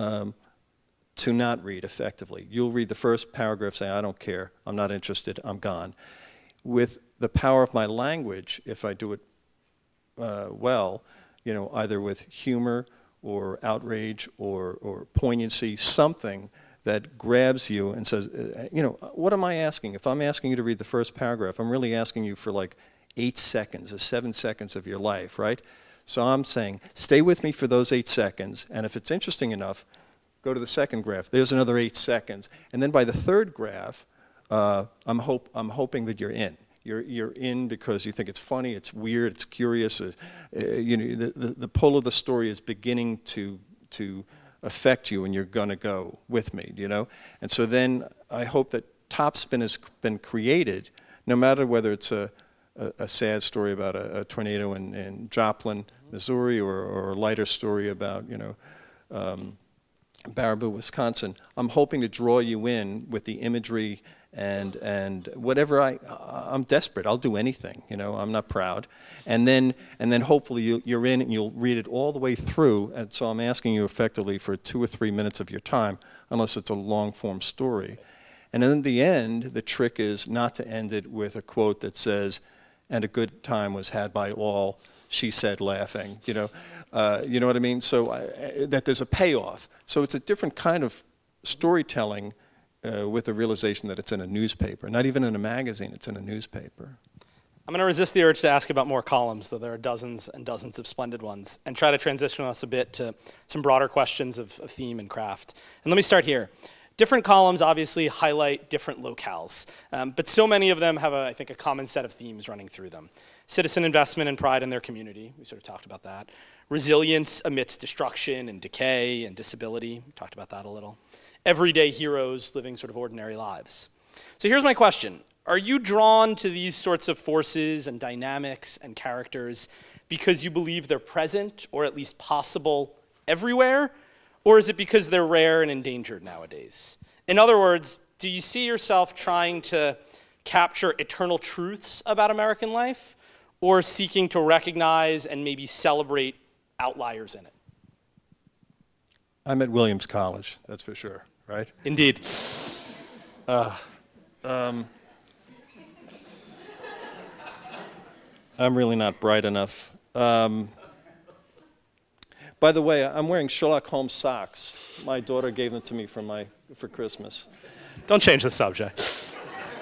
to not read effectively. You'll read the first paragraph, say, I don't care, I'm not interested, I'm gone. With the power of my language, if I do it well, either with humor or outrage or poignancy, something that grabs you and says, what am I asking? If I'm asking you to read the first paragraph, I'm really asking you for like 8 seconds or 7 seconds of your life, right? So I'm saying, stay with me for those 8 seconds, and if it's interesting enough, go to the second graph. There's another 8 seconds. And then by the third graph, I'm hoping that you're in. You're in because you think it's funny, it's weird, it's curious. The pull of the story is beginning to affect you, and you're going to go with me, And so then I hope that topspin has been created, no matter whether it's a sad story about a tornado in Joplin, Missouri, or a lighter story about, Baraboo, Wisconsin. I'm hoping to draw you in with the imagery and whatever. I'm desperate. I'll do anything. I'm not proud. And then hopefully you're in and you'll read it all the way through. And so I'm asking you effectively for 2 or 3 minutes of your time, unless it's a long form story. And then at the end, the trick is not to end it with a quote that says, "And a good time was had by all," she said, laughing. You know what I mean? So that there's a payoff. So it's a different kind of storytelling with the realization that it's in a newspaper. Not even in a magazine, it's in a newspaper. I'm going to resist the urge to ask about more columns, though there are dozens and dozens of splendid ones, and try to transition us a bit to some broader questions of theme and craft. And let me start here. Different columns obviously highlight different locales, but so many of them have, I think, a common set of themes running through them. Citizen investment and pride in their community, we sort of talked about that. Resilience amidst destruction and decay and disability, we talked about that a little. Everyday heroes living sort of ordinary lives. So here's my question. Are you drawn to these sorts of forces and dynamics and characters because you believe they're present, or at least possible, everywhere? Or is it because they're rare and endangered nowadays? In other words, do you see yourself trying to capture eternal truths about American life, or seeking to recognize and maybe celebrate outliers in it? I'm at Williams College, that's for sure, right? Indeed. I'm really not bright enough. By the way, I'm wearing Sherlock Holmes socks. My daughter gave them to me for Christmas. Don't change the subject.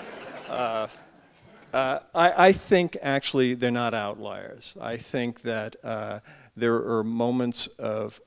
I think actually they're not outliers. I think that there are moments of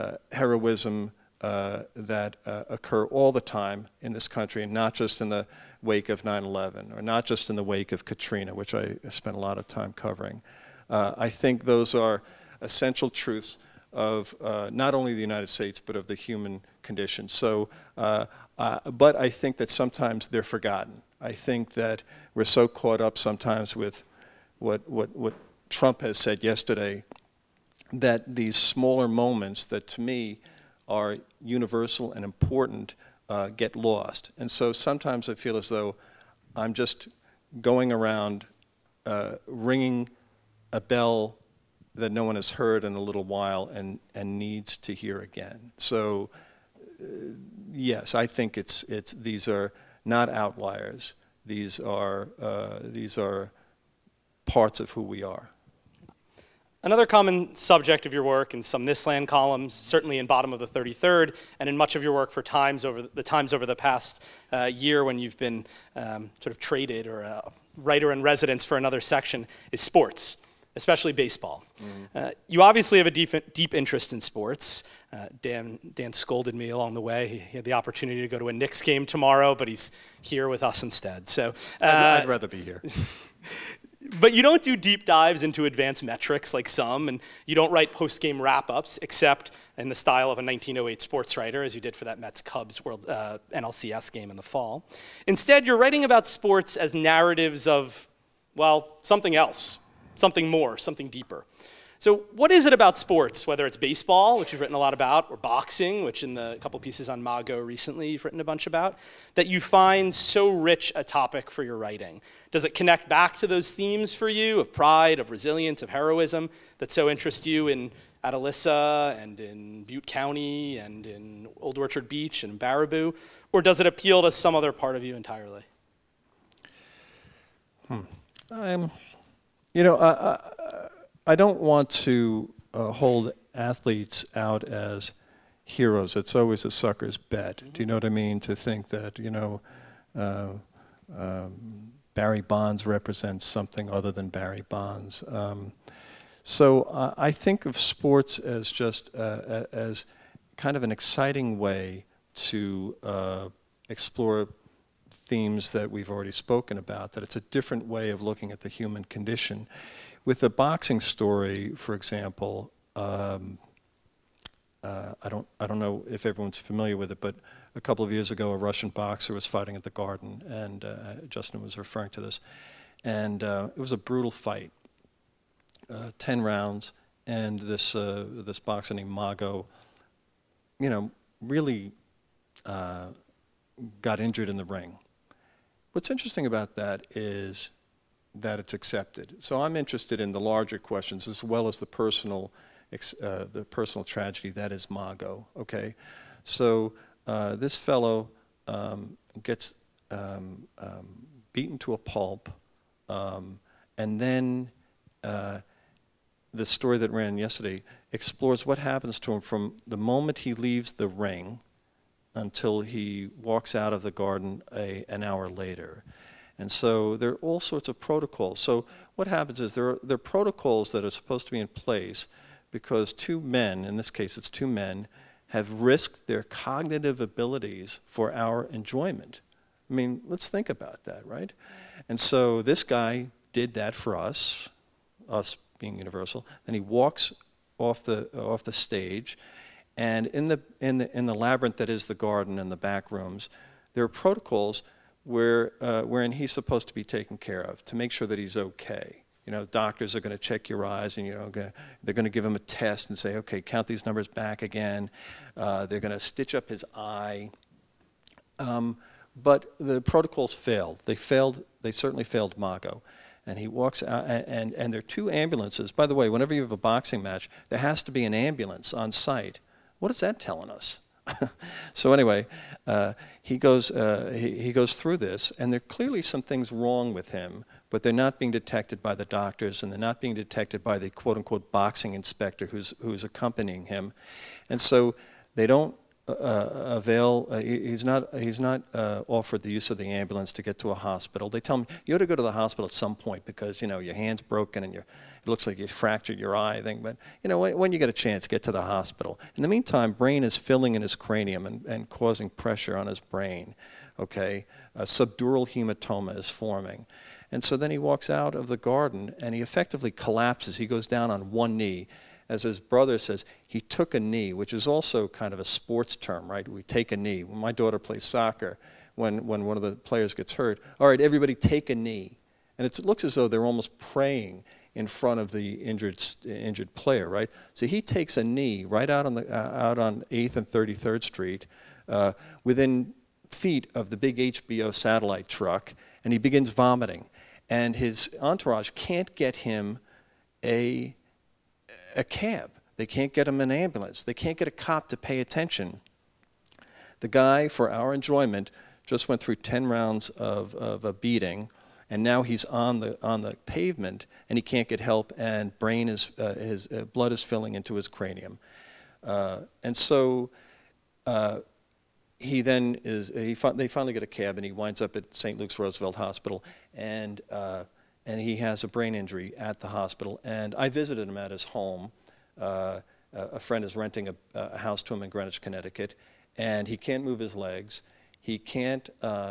heroism that occur all the time in this country, and not just in the wake of 9/11, or not just in the wake of Katrina, which I spent a lot of time covering. I think those are essential truths of not only the United States, but of the human condition. So, but I think that sometimes they're forgotten. I think that we're so caught up sometimes with what Trump has said yesterday, that these smaller moments that to me are universal and important get lost. And so sometimes I feel as though I'm just going around ringing a bell that no one has heard in a little while and needs to hear again. So yes, I think these are not outliers. These are parts of who we are. Another common subject of your work in some This Land columns, certainly in Bottom of the 33rd, and in much of your work for Times over the past year when you've been sort of traded or a writer in residence for another section, is sports, especially baseball. You obviously have a deep interest in sports. Dan scolded me along the way. He had the opportunity to go to a Knicks game tomorrow, but he's here with us instead. So I'd rather be here. But you don't do deep dives into advanced metrics like some, and you don't write post-game wrap-ups, except in the style of a 1908 sports writer, as you did for that Mets-Cubs NLCS game in the fall. Instead, you're writing about sports as narratives of, well, something else, something more, something deeper. So what is it about sports, whether it's baseball, which you've written a lot about, or boxing, which in the couple pieces on Mago recently you've written a bunch about, that you find so rich a topic for your writing? Does it connect back to those themes for you of pride, of resilience, of heroism that so interest you in Atalissa and in Butte County and in Old Orchard Beach and Baraboo? Or does it appeal to some other part of you entirely? You know, I don't want to hold athletes out as heroes. It's always a sucker's bet. Do you know what I mean? To think that, you know, Barry Bonds represents something other than Barry Bonds. So I think of sports as just as kind of an exciting way to explore themes that we've already spoken about, that it's a different way of looking at the human condition. With the boxing story, for example, I don't know if everyone's familiar with it, but a couple of years ago, a Russian boxer was fighting at the Garden, and Justin was referring to this, and it was a brutal fight, 10 rounds, and this boxer named Mago, you know, really got injured in the ring. What's interesting about that is that it's accepted. So I'm interested in the larger questions as well as the personal tragedy that is Mago. Okay, so this fellow gets beaten to a pulp, and then the story that ran yesterday explores what happens to him from the moment he leaves the ring until he walks out of the Garden an hour later. And so there are all sorts of protocols. So what happens is there are protocols that are supposed to be in place because two men, in this case it's two men, have risked their cognitive abilities for our enjoyment. I mean, let's think about that, right? And so this guy did that for us being Universal. Then he walks off the stage, and in the labyrinth that is the Garden and the back rooms, there are protocols wherein he's supposed to be taken care of to make sure that he's okay. You know, doctors are going to check your eyes, and they're going to give him a test and say, okay, count these numbers back again. They're going to stitch up his eye. But the protocols failed. They certainly failed Mago. And he walks out, and there are two ambulances. By the way, whenever you have a boxing match, there has to be an ambulance on site. What is that telling us? So anyway, he goes through this, and there are clearly some things wrong with him, but they're not being detected by the doctors, and they're not being detected by the quote-unquote boxing inspector who's accompanying him. And so they don't avail, he's not offered the use of the ambulance to get to a hospital. They tell him, you ought to go to the hospital at some point because, you know, your hand's broken and it looks like you fractured your eye, I think. But, you know, when you get a chance, get to the hospital. In the meantime, brain is filling in his cranium and causing pressure on his brain. okay? A subdural hematoma is forming. And so then he walks out of the garden and he effectively collapses. He goes down on one knee. As his brother says, he took a knee, which is also kind of a sports term, right? We take a knee. When my daughter plays soccer, when one of the players gets hurt, all right, everybody take a knee. And it looks as though they're almost praying in front of the injured player, right? So he takes a knee right out on 8th and 33rd Street, within feet of the big HBO satellite truck, and he begins vomiting. And his entourage can't get him a cab. They can't get him an ambulance. They can't get a cop to pay attention. The guy, for our enjoyment, just went through 10 rounds of a beating, and now he's on the pavement, and he can't get help, and his blood is filling into his cranium. And so they finally get a cab, and he winds up at St. Luke's Roosevelt Hospital, and he has a brain injury at the hospital. And I visited him at his home. A friend is renting a house to him in Greenwich, Connecticut, and he can't move his legs. He can't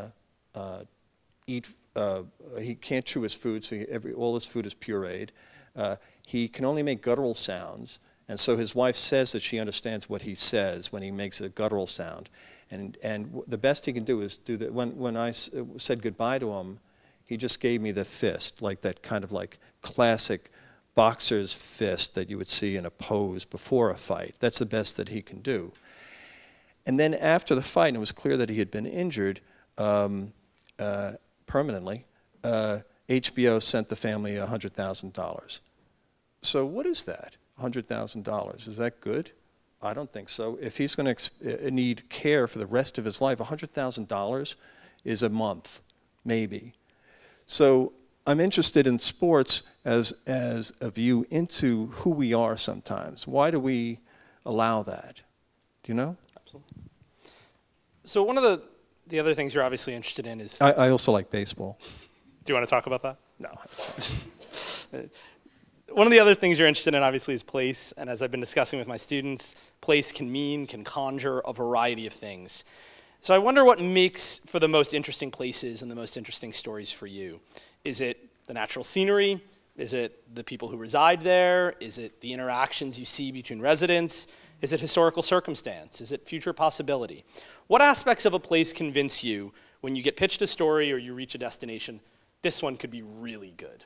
eat. He can't chew his food, so all his food is pureed. He can only make guttural sounds, and so his wife says that she understands what he says when he makes a guttural sound. And the best he can do is do that. When I said goodbye to him, he just gave me the fist, like that kind of like classic boxer's fist that you would see in a pose before a fight. That's the best that he can do. And then after the fight, and it was clear that he had been injured permanently, HBO sent the family $100,000. So what is that, $100,000? Is that good? I don't think so. If he's going to need care for the rest of his life, $100,000 is a month, maybe. So I'm interested in sports as a view into who we are sometimes. Why do we allow that? Do you know? Absolutely. So one of the other things you're obviously interested in is... I also like baseball. Do you want to talk about that? No. One of the other things you're interested in, obviously, is place. And as I've been discussing with my students, place can conjure a variety of things. So I wonder what makes for the most interesting places and the most interesting stories for you. Is it the natural scenery? Is it the people who reside there? Is it the interactions you see between residents? Is it historical circumstance? Is it future possibility? What aspects of a place convince you when you get pitched a story or you reach a destination, this one could be really good?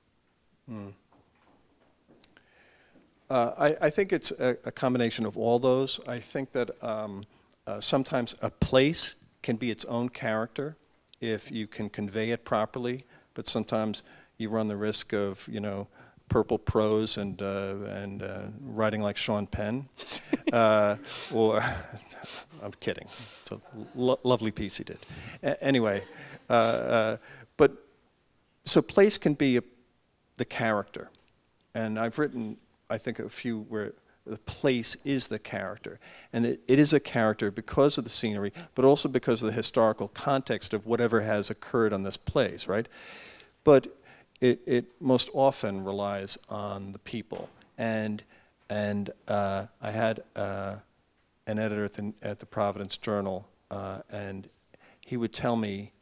I think it's a combination of all those. I think that sometimes a place can be its own character if you can convey it properly, but sometimes you run the risk of, purple prose and writing like Sean Penn. Or, I'm kidding. It's a lovely piece he did. Anyway, but so place can be the character. And I've written, I think, a few where the place is the character. And it is a character because of the scenery, but also because of the historical context of whatever has occurred on this place, right? But it most often relies on the people. And I had an editor at the Providence Journal, and he would tell me,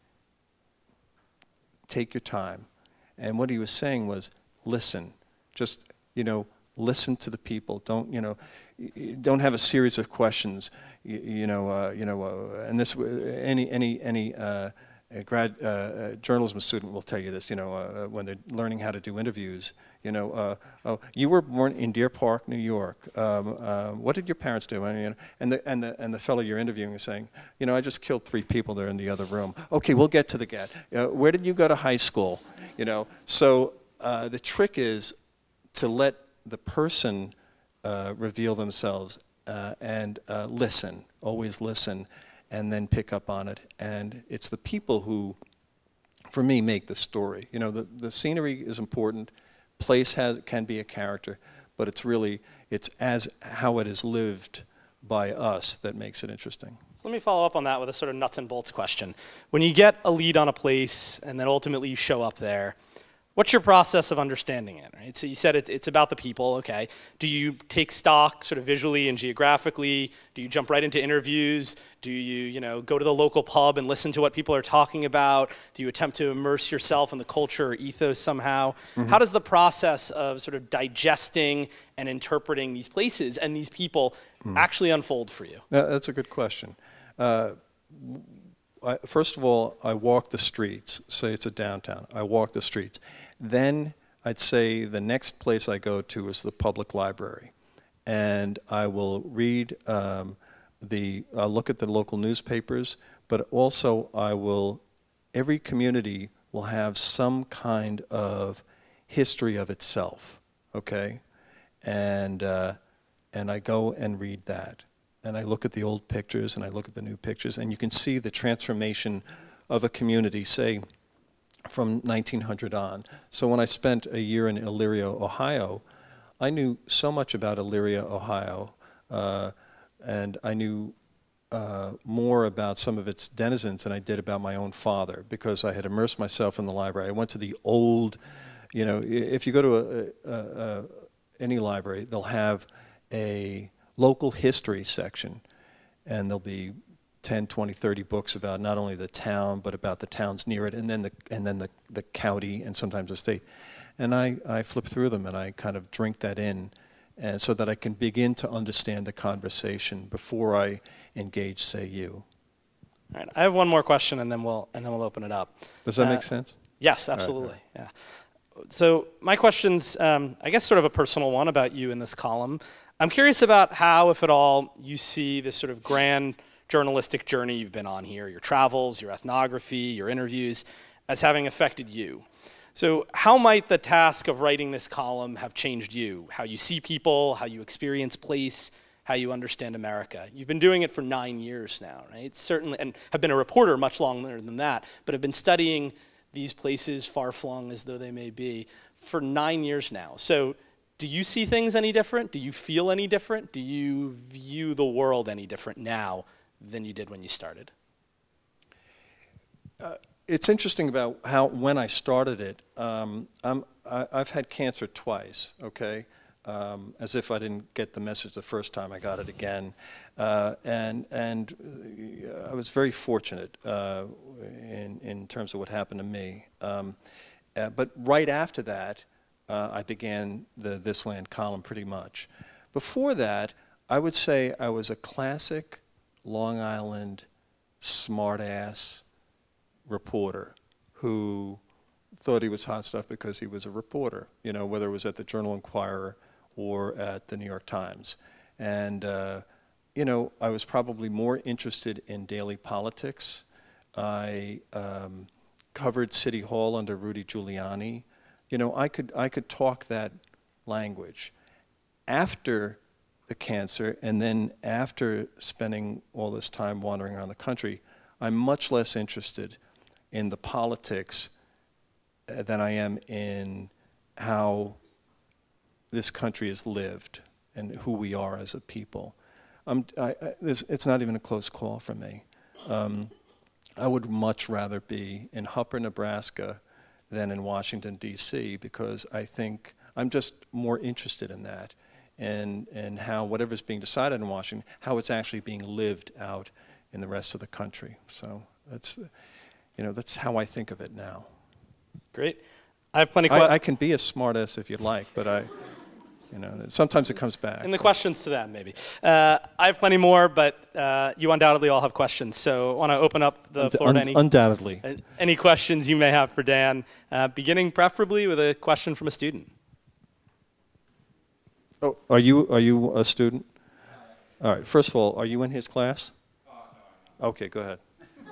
take your time. And what he was saying was, listen. Just, listen to the people. Don't have a series of questions. And this any journalism student will tell you this. When they're learning how to do interviews. Oh, you were born in Deer Park, New York. What did your parents do? And the fellow you're interviewing is saying, I just killed 3 people there in the other room. Okay, we'll get to the get. Where did you go to high school? So the trick is to let the person reveal themselves and listen, always listen, and then pick up on it. And it's the people who, for me, make the story. The scenery is important. Place can be a character, but it's as how it is lived by us that makes it interesting. So let me follow up on that with a sort of nuts and bolts question. When you get a lead on a place and then ultimately you show up there, What's your process of understanding it, right? So you said it's about the people, okay. Do you take stock sort of visually and geographically? Do you jump right into interviews? Do you, go to the local pub and listen to what people are talking about? Do you attempt to immerse yourself in the culture or ethos somehow? Mm-hmm. How does the process of sort of digesting and interpreting these places and these people actually unfold for you? That's a good question. First of all, I walk the streets. Say it's a downtown. I walk the streets. Then I'd say the next place I go to is the public library. And I will read, I'll look at the local newspapers, but also every community will have some kind of history of itself, okay? And I go and read that. And I look at the old pictures and I look at the new pictures, and you can see the transformation of a community, say, from 1900 on. So when I spent a year in Elyria, Ohio, I knew so much about Elyria, Ohio, and I knew more about some of its denizens than I did about my own father, because I had immersed myself in the library. I went to the old, if you go to any library, they'll have a local history section, and there'll be 10, 20, 30 books about not only the town, but about the towns near it, and then the county, and sometimes the state. And I flip through them, and I kind of drink that in, and so that I can begin to understand the conversation before I engage, say, you. All right, I have one more question, and then we'll open it up. Does that make sense? Yes, absolutely. Right. Yeah. So my question's, I guess, sort of a personal one about you in this column. I'm curious about how, if at all, you see this sort of grand journalistic journey you've been on here, your travels, your ethnography, your interviews, as having affected you. So how might the task of writing this column have changed you? How you see people, how you experience place, how you understand America? You've been doing it for 9 years now, right? Certainly, and have been a reporter much longer than that, but have been studying these places, far-flung as though they may be, for 9 years now. So do you see things any different? Do you feel any different? Do you view the world any different now than you did when you started? It's interesting about when I started it. I've had cancer twice, okay? As if I didn't get the message the first time, I got it again. And I was very fortunate in terms of what happened to me. But right after that, I began the This Land column pretty much. Before that, I would say I was a classic Long Island smart-ass reporter who thought he was hot stuff because he was a reporter, whether it was at the Journal-Inquirer or at the New York Times. And, I was probably more interested in daily politics. I covered City Hall under Rudy Giuliani. I could talk that language. After the cancer, and then after spending all this time wandering around the country, I'm much less interested in the politics than I am in how this country is lived and who we are as a people. It's not even a close call for me. I would much rather be in Hupper, Nebraska than in Washington, D.C., because I think I'm just more interested in that and how whatever's being decided in Washington, how it's actually being lived out in the rest of the country. So that's how I think of it now. Great. I have plenty. I can be a smartass if you'd like, but sometimes it comes back. And the questions to that, maybe. I have plenty more, but you undoubtedly all have questions. So I want to open up the floor to any questions you may have for Dan, beginning preferably with a question from a student. Oh, are you a student? All right. First of all, are you in his class? No. Okay, go ahead.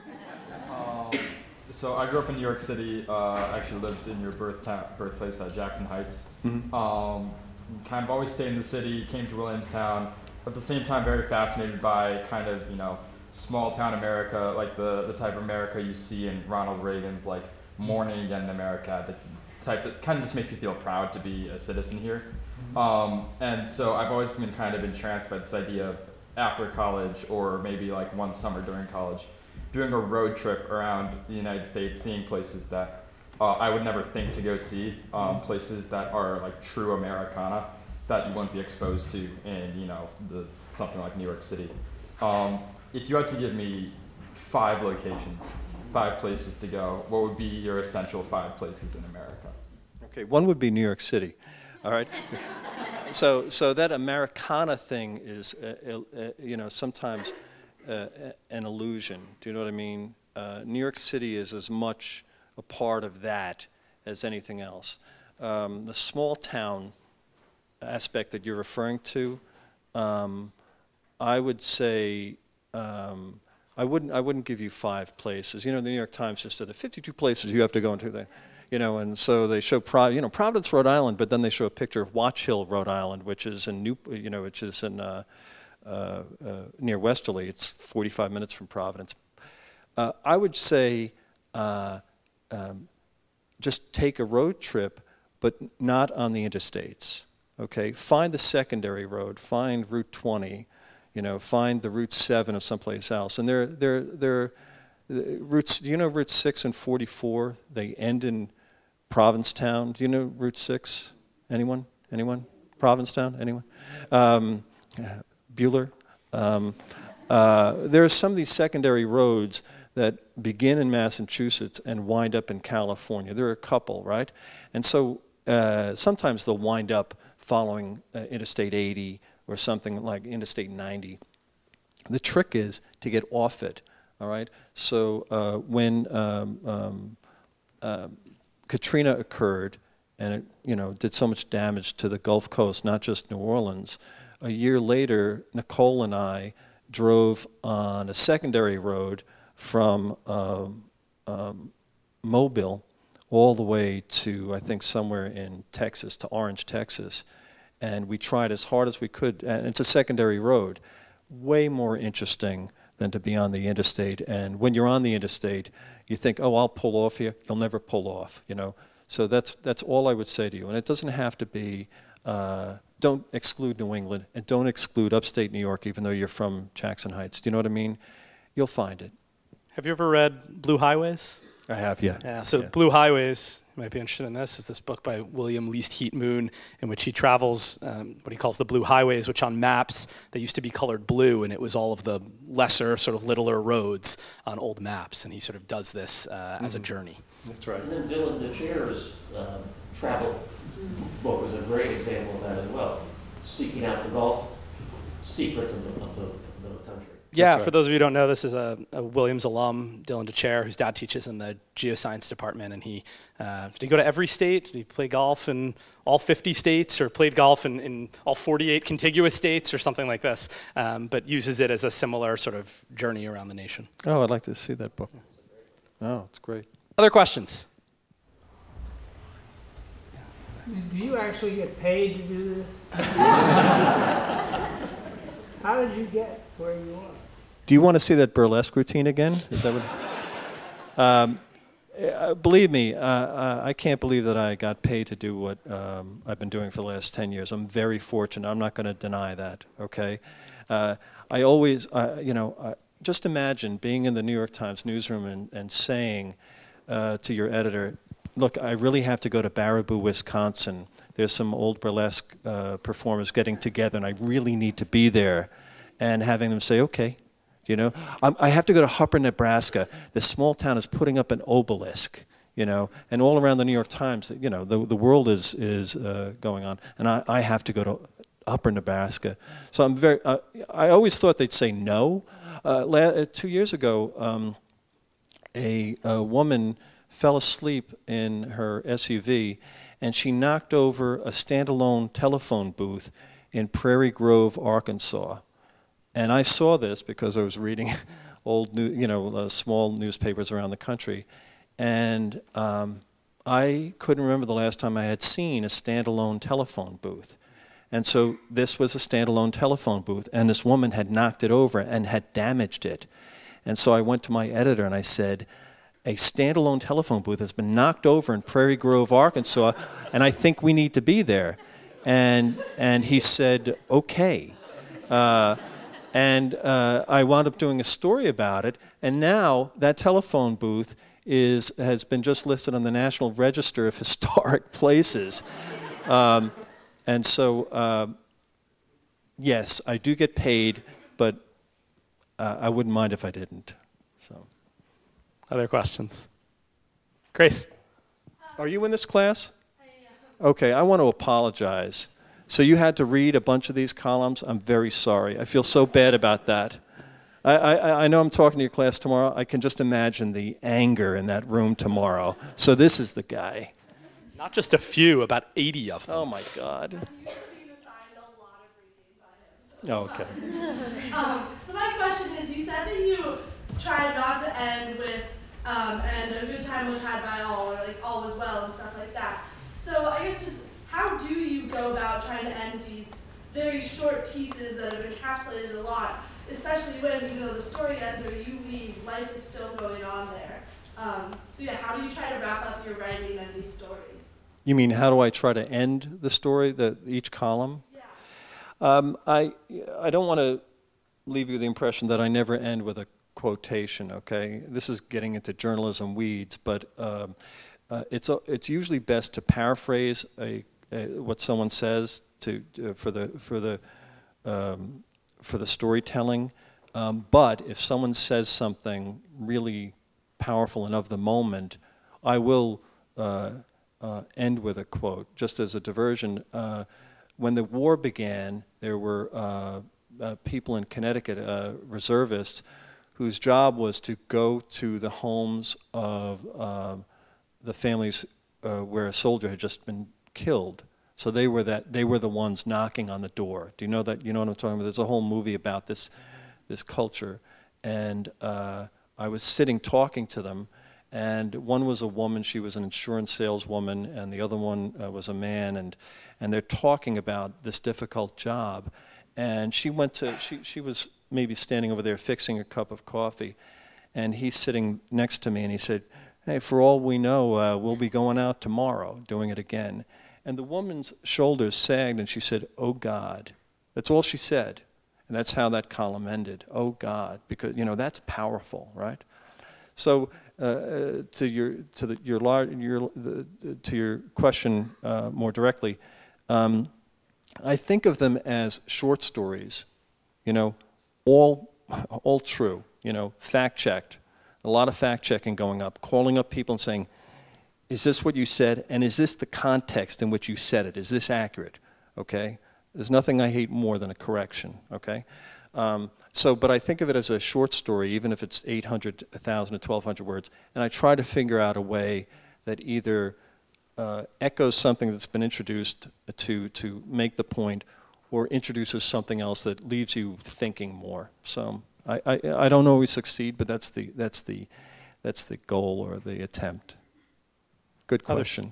So I grew up in New York City. Actually lived in your birthplace at Jackson Heights. Mm-hmm. Kind of always stayed in the city. Came to Williamstown, but at the same time very fascinated by kind of small town America, like the type of America you see in Ronald Reagan's like Morning Again in America, the type that kind of just makes you feel proud to be a citizen here. And so I've always been kind of entranced by this idea of after college, or maybe like one summer during college, doing a road trip around the United States, seeing places that I would never think to go see, places that are like true Americana that you wouldn't be exposed to in, you know, something like New York City. If you had to give me 5 locations, 5 places to go, what would be your essential 5 places in America? Okay, one would be New York City, all right? So that Americana thing is, you know, sometimes an illusion. Do you know what I mean? New York City is as much a part of that as anything else. The small town aspect that you're referring to, I would say, I wouldn't give you 5 places. You know, the New York Times just said 52 places you have to go into there. You know, and so they show Providence, Rhode Island, but then they show a picture of Watch Hill, Rhode Island, which is in near Westerly. It's 45 minutes from Providence. I would say just take a road trip, but not on the interstates. Okay, find the secondary road, find Route 20, you know, find the Route 7 or someplace else. And they're routes. Do you know Route 6 and 44? They end in Provincetown. Do you know Route 6? Anyone? Anyone? Provincetown? Anyone? Bueller? There are some of these secondary roads that begin in Massachusetts and wind up in California. There are a couple, right? And so sometimes they'll wind up following Interstate 80 or something like Interstate 90. The trick is to get off it, all right? So when Katrina occurred, and it, you know, did so much damage to the Gulf Coast, not just New Orleans, a year later, Nicole and I drove on a secondary road from Mobile all the way to, I think, somewhere in Texas, to Orange, Texas. And we tried as hard as we could, and it's a secondary road, way more interesting than to be on the interstate. And when you're on the interstate, you think, oh, I'll pull off here. You'll never pull off, you know. So that's all I would say to you. And it doesn't have to be, don't exclude New England, and don't exclude upstate New York, even though you're from Jackson Heights. Do you know what I mean? You'll find it. Have you ever read Blue Highways? I have, yeah. Yeah, so yeah. Blue Highways, you might be interested in this, is this book by William Least Heat Moon, in which he travels what he calls the Blue Highways, which on maps, they used to be colored blue, and it was all of the lesser, sort of littler roads on old maps, and he sort of does this as a journey. That's right. And then Dylan DeChair's travel book was a great example of that as well, seeking out the Gulf secrets of the country. Yeah, right. For those of you who don't know, this is a Williams alum, Dylan DeChair, whose dad teaches in the geoscience department, and he did he go to every state? Did he play golf in all 50 states, or played golf in all 48 contiguous states, or something like this, but uses it as a similar sort of journey around the nation. Oh, I'd like to see that book. Oh, it's great. Other questions? Do you actually get paid to do this? How did you get where you are? Do you want to see that burlesque routine again? Is that what? Believe me, I can't believe that I got paid to do what I've been doing for the last 10 years. I'm very fortunate. I'm not going to deny that, okay? I always, you know, just imagine being in the New York Times newsroom and saying to your editor, look, I really have to go to Baraboo, Wisconsin. There's some old burlesque performers getting together, and I really need to be there. And having them say, okay. You know, I have to go to Harper, Nebraska. This small town is putting up an obelisk, you know, and all around the New York Times, you know, the world is going on, and I have to go to Upper Nebraska. So I'm very, I always thought they'd say no. 2 years ago, a woman fell asleep in her SUV, and she knocked over a standalone telephone booth in Prairie Grove, Arkansas. And I saw this because I was reading old, small newspapers around the country, and I couldn't remember the last time I had seen a standalone telephone booth. And so this was a standalone telephone booth, and this woman had knocked it over and had damaged it. And so I went to my editor and I said, a standalone telephone booth has been knocked over in Prairie Grove, Arkansas, and I think we need to be there. And he said, okay. And I wound up doing a story about it, and now that telephone booth has been just listed on the National Register of Historic Places. And so, yes, I do get paid, but I wouldn't mind if I didn't. So, Other questions? Grace? are you in this class? Okay, I want to apologize. So you had to read a bunch of these columns? I'm very sorry. I feel so bad about that. I know I'm talking to your class tomorrow. I can just imagine the anger in that room tomorrow. So this is the guy. Not just a few, about 80 of them. Oh my God. Oh, okay. So my question is, you said that you tried not to end with, and a good time was had by all, or like all was well and stuff like that. So I guess just, how do you go about trying to end these very short pieces that have encapsulated a lot, especially when, you know, the story ends or you leave, life is still going on there. So yeah, how do you try to wrap up your writing and these stories? You mean how do I try to end the story, each column? Yeah. I don't want to leave you the impression that I never end with a quotation, okay? This is getting into journalism weeds, but it's usually best to paraphrase what someone says for the storytelling. But if someone says something really powerful and of the moment, I will end with a quote, just as a diversion. When the war began, there were people in Connecticut, reservists, whose job was to go to the homes of the families where a soldier had just been killed. So they were the ones knocking on the door. Do you know that? You know what I'm talking about? There's a whole movie about this culture, and I was sitting talking to them, and one was a woman. She was an insurance saleswoman, and the other one was a man, and they're talking about this difficult job. And she was maybe standing over there fixing a cup of coffee, and he's sitting next to me, and he said, "Hey, for all we know, we'll be going out tomorrow, doing it again." And the woman's shoulders sagged, and she said, "Oh God." That's all she said, and that's how that column ended. Oh God, because that's powerful, right? So to your question more directly, I think of them as short stories, all true, fact-checked. A lot of fact-checking going up, calling up people and saying, is this what you said? And is this the context in which you said it? Is this accurate? Okay? There's nothing I hate more than a correction, okay? But I think of it as a short story, even if it's 800, 1,000, or 1,200 words, and I try to figure out a way that either echoes something that's been introduced to make the point, or introduces something else that leaves you thinking more. So I don't always succeed, but that's the goal or the attempt. Good question.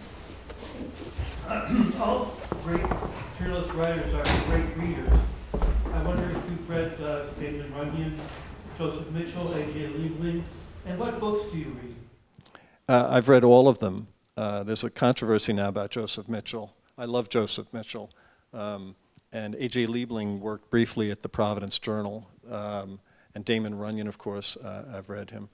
All great journalist writers are great readers. I wonder if you've read Damon Runyon, Joseph Mitchell, A.J. Liebling, and what books do you read? I've read all of them. There's a controversy now about Joseph Mitchell. I love Joseph Mitchell. And A.J. Liebling worked briefly at the Providence Journal. And Damon Runyon, of course, I've read him.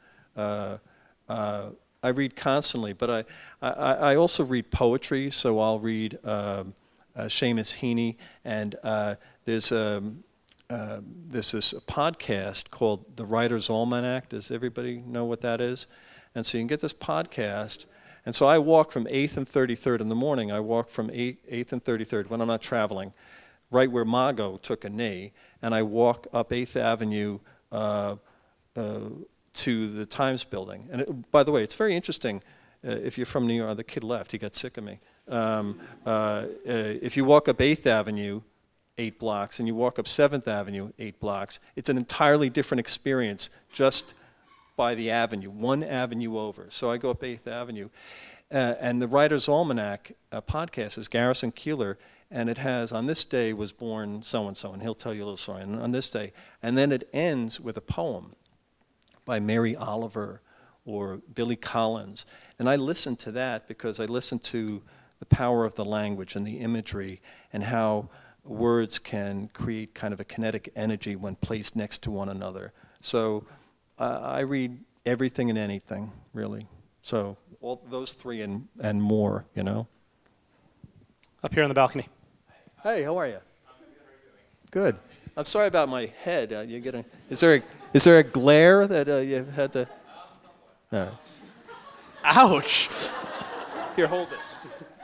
I read constantly, but I also read poetry, so I'll read Seamus Heaney, and there's this podcast called The Writer's Almanac. Does everybody know what that is? And so you can get this podcast, and so I walk from 8th and 33rd in the morning. I walk from 8th and 33rd when I'm not traveling, right where Mago took a knee, and I walk up 8th Avenue to the Times building. And by the way, it's very interesting. If you're from New York, the kid left, he got sick of me. If you walk up 8th Avenue, 8 blocks, and you walk up 7th Avenue, 8 blocks, it's an entirely different experience just by the avenue, one avenue over. So I go up 8th Avenue. And the Writer's Almanac podcast is Garrison Keillor, and it has, on this day was born so-and-so, and he'll tell you a little story, and on this day. And then it ends with a poem by Mary Oliver or Billy Collins. And I listen to that because I listen to the power of the language and the imagery and how words can create kind of a kinetic energy when placed next to one another. So I read everything and anything, really. So all those three and more, you know. Up here on the balcony. Hey, how are you? Good. I'm sorry about my head. You're getting. Is there a glare that you had to? No. Ouch. Here, hold this.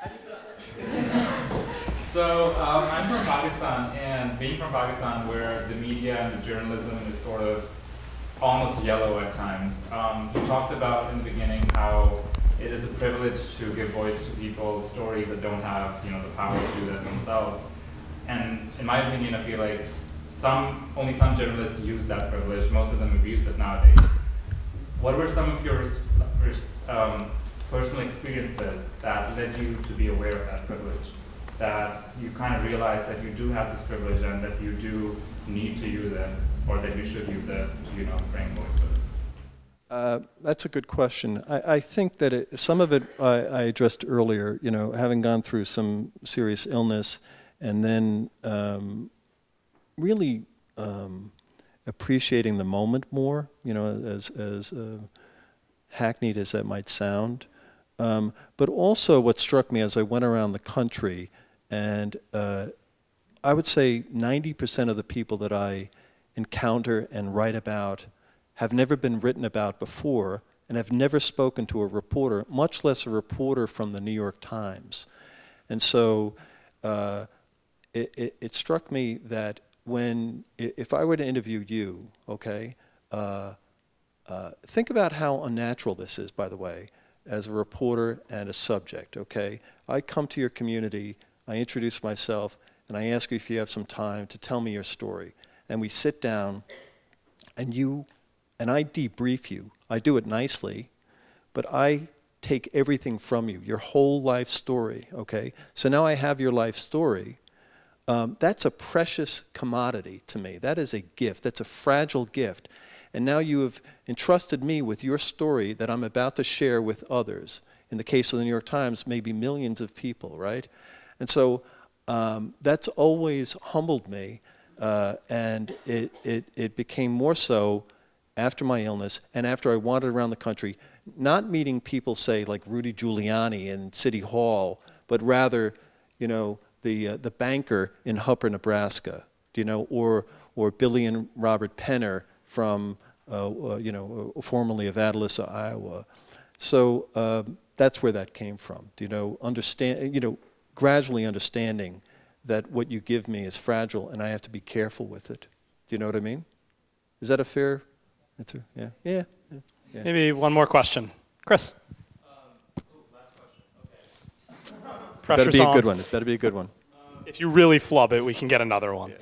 So I'm from Pakistan, and being from Pakistan, where the media and the journalism is sort of almost yellow at times, you talked about in the beginning how it is a privilege to give voice to people, stories that don't have, the power to do that themselves. And in my opinion, I feel like only some journalists use that privilege. Most of them abuse it nowadays. What were some of your personal experiences that led you to be aware of that privilege? That you kind of realize that you do have this privilege and that you do need to use it, or that you should use it to, bring voice to it? That's a good question. I think that some of it I addressed earlier, having gone through some serious illness and then really appreciating the moment more, as hackneyed as that might sound. But also what struck me as I went around the country, and I would say 90% of the people that I encounter and write about have never been written about before and have never spoken to a reporter, much less a reporter from the New York Times. And so it struck me that if I were to interview you, okay, think about how unnatural this is, by the way, as a reporter and a subject, okay? I come to your community, I introduce myself, and I ask you if you have some time to tell me your story. And we sit down, and I debrief you. I do it nicely, but I take everything from you, your whole life story, okay? So now I have your life story. That's a precious commodity to me. That is a gift. That's a fragile gift. And now you have entrusted me with your story that I'm about to share with others. In the case of the New York Times, maybe millions of people, right? And so that's always humbled me, and it became more so after my illness and after I wandered around the country, not meeting people, say, like Rudy Giuliani in City Hall, but rather, the banker in Hupper, Nebraska, or Billy and Robert Penner from, formerly of Atalissa, Iowa. So that's where that came from. Gradually understanding that what you give me is fragile and I have to be careful with it. Do you know what I mean? Is that a fair answer? Yeah. Yeah. Yeah. Maybe one more question. Chris. Last question. Okay. Better be a good one. It better be a good one. If you really flub it, we can get another one.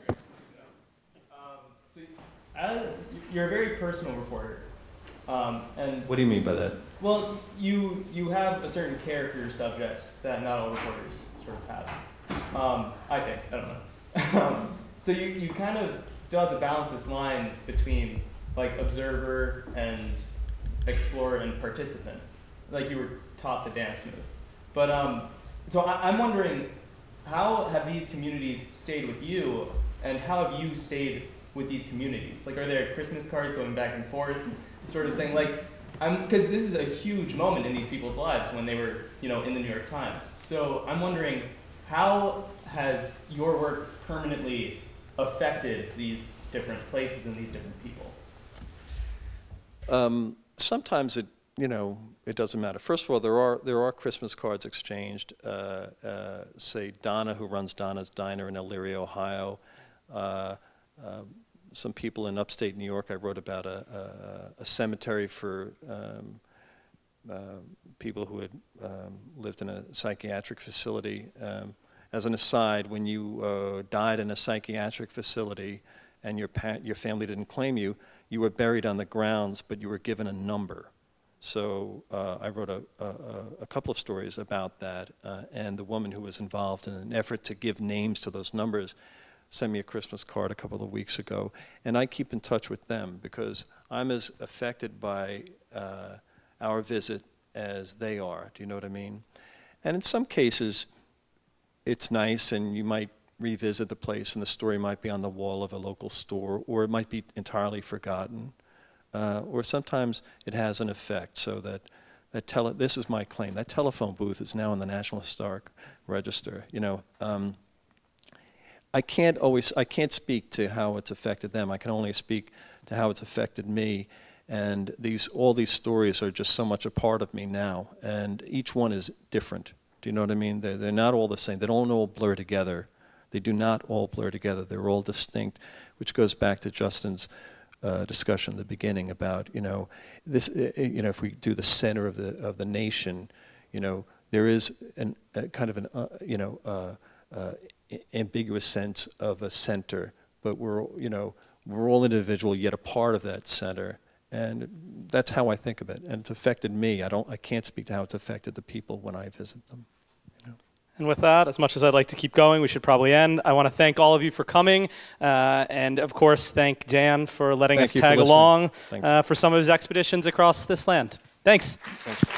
So you're a very personal reporter. And What do you mean by that? well, you have a certain care for your subject that not all reporters sort of have. I think, I don't know. So you kind of still have to balance this line between like observer and explorer and participant, like you were taught the dance moves. But so I'm wondering, how have these communities stayed with you, and how have you stayed with these communities? Like, are there Christmas cards going back and forth, sort of thing? Like, because this is a huge moment in these people's lives when they were, in the New York Times. So I'm wondering, how has your work permanently affected these different places and these different people? Sometimes it doesn't matter. First of all, there are Christmas cards exchanged. Say Donna, who runs Donna's Diner in Elyria, Ohio. Some people in upstate New York. I wrote about a cemetery for people who had lived in a psychiatric facility. As an aside, when you died in a psychiatric facility and your family didn't claim you, you were buried on the grounds, but you were given a number. So I wrote a couple of stories about that, and the woman who was involved in an effort to give names to those numbers sent me a Christmas card a couple of weeks ago, and I keep in touch with them because I'm as affected by our visit as they are. Do you know what I mean? And in some cases, it's nice, and you might revisit the place, and the story might be on the wall of a local store, or it might be entirely forgotten. or sometimes it has an effect. So this is my claim. That telephone booth is now in the National Historic Register. You know, I can't speak to how it's affected them. I can only speak to how it's affected me. And all these stories are just so much a part of me now. And each one is different. Do you know what I mean? They're not all the same. They don't all blur together. They do not all blur together. They're all distinct, which goes back to Justin's discussion at the beginning about, you know, this. You know, if we do the center of the nation, you know, there is a kind of an ambiguous sense of a center, but we're all individual yet a part of that center. And that's how I think of it. And it's affected me. I can't speak to how it's affected the people when I visit them. You know? And with that, as much as I'd like to keep going, we should probably end. I want to thank all of you for coming. And of course, thank Dan for letting us tag along for some of his expeditions across this land. Thanks. Thanks.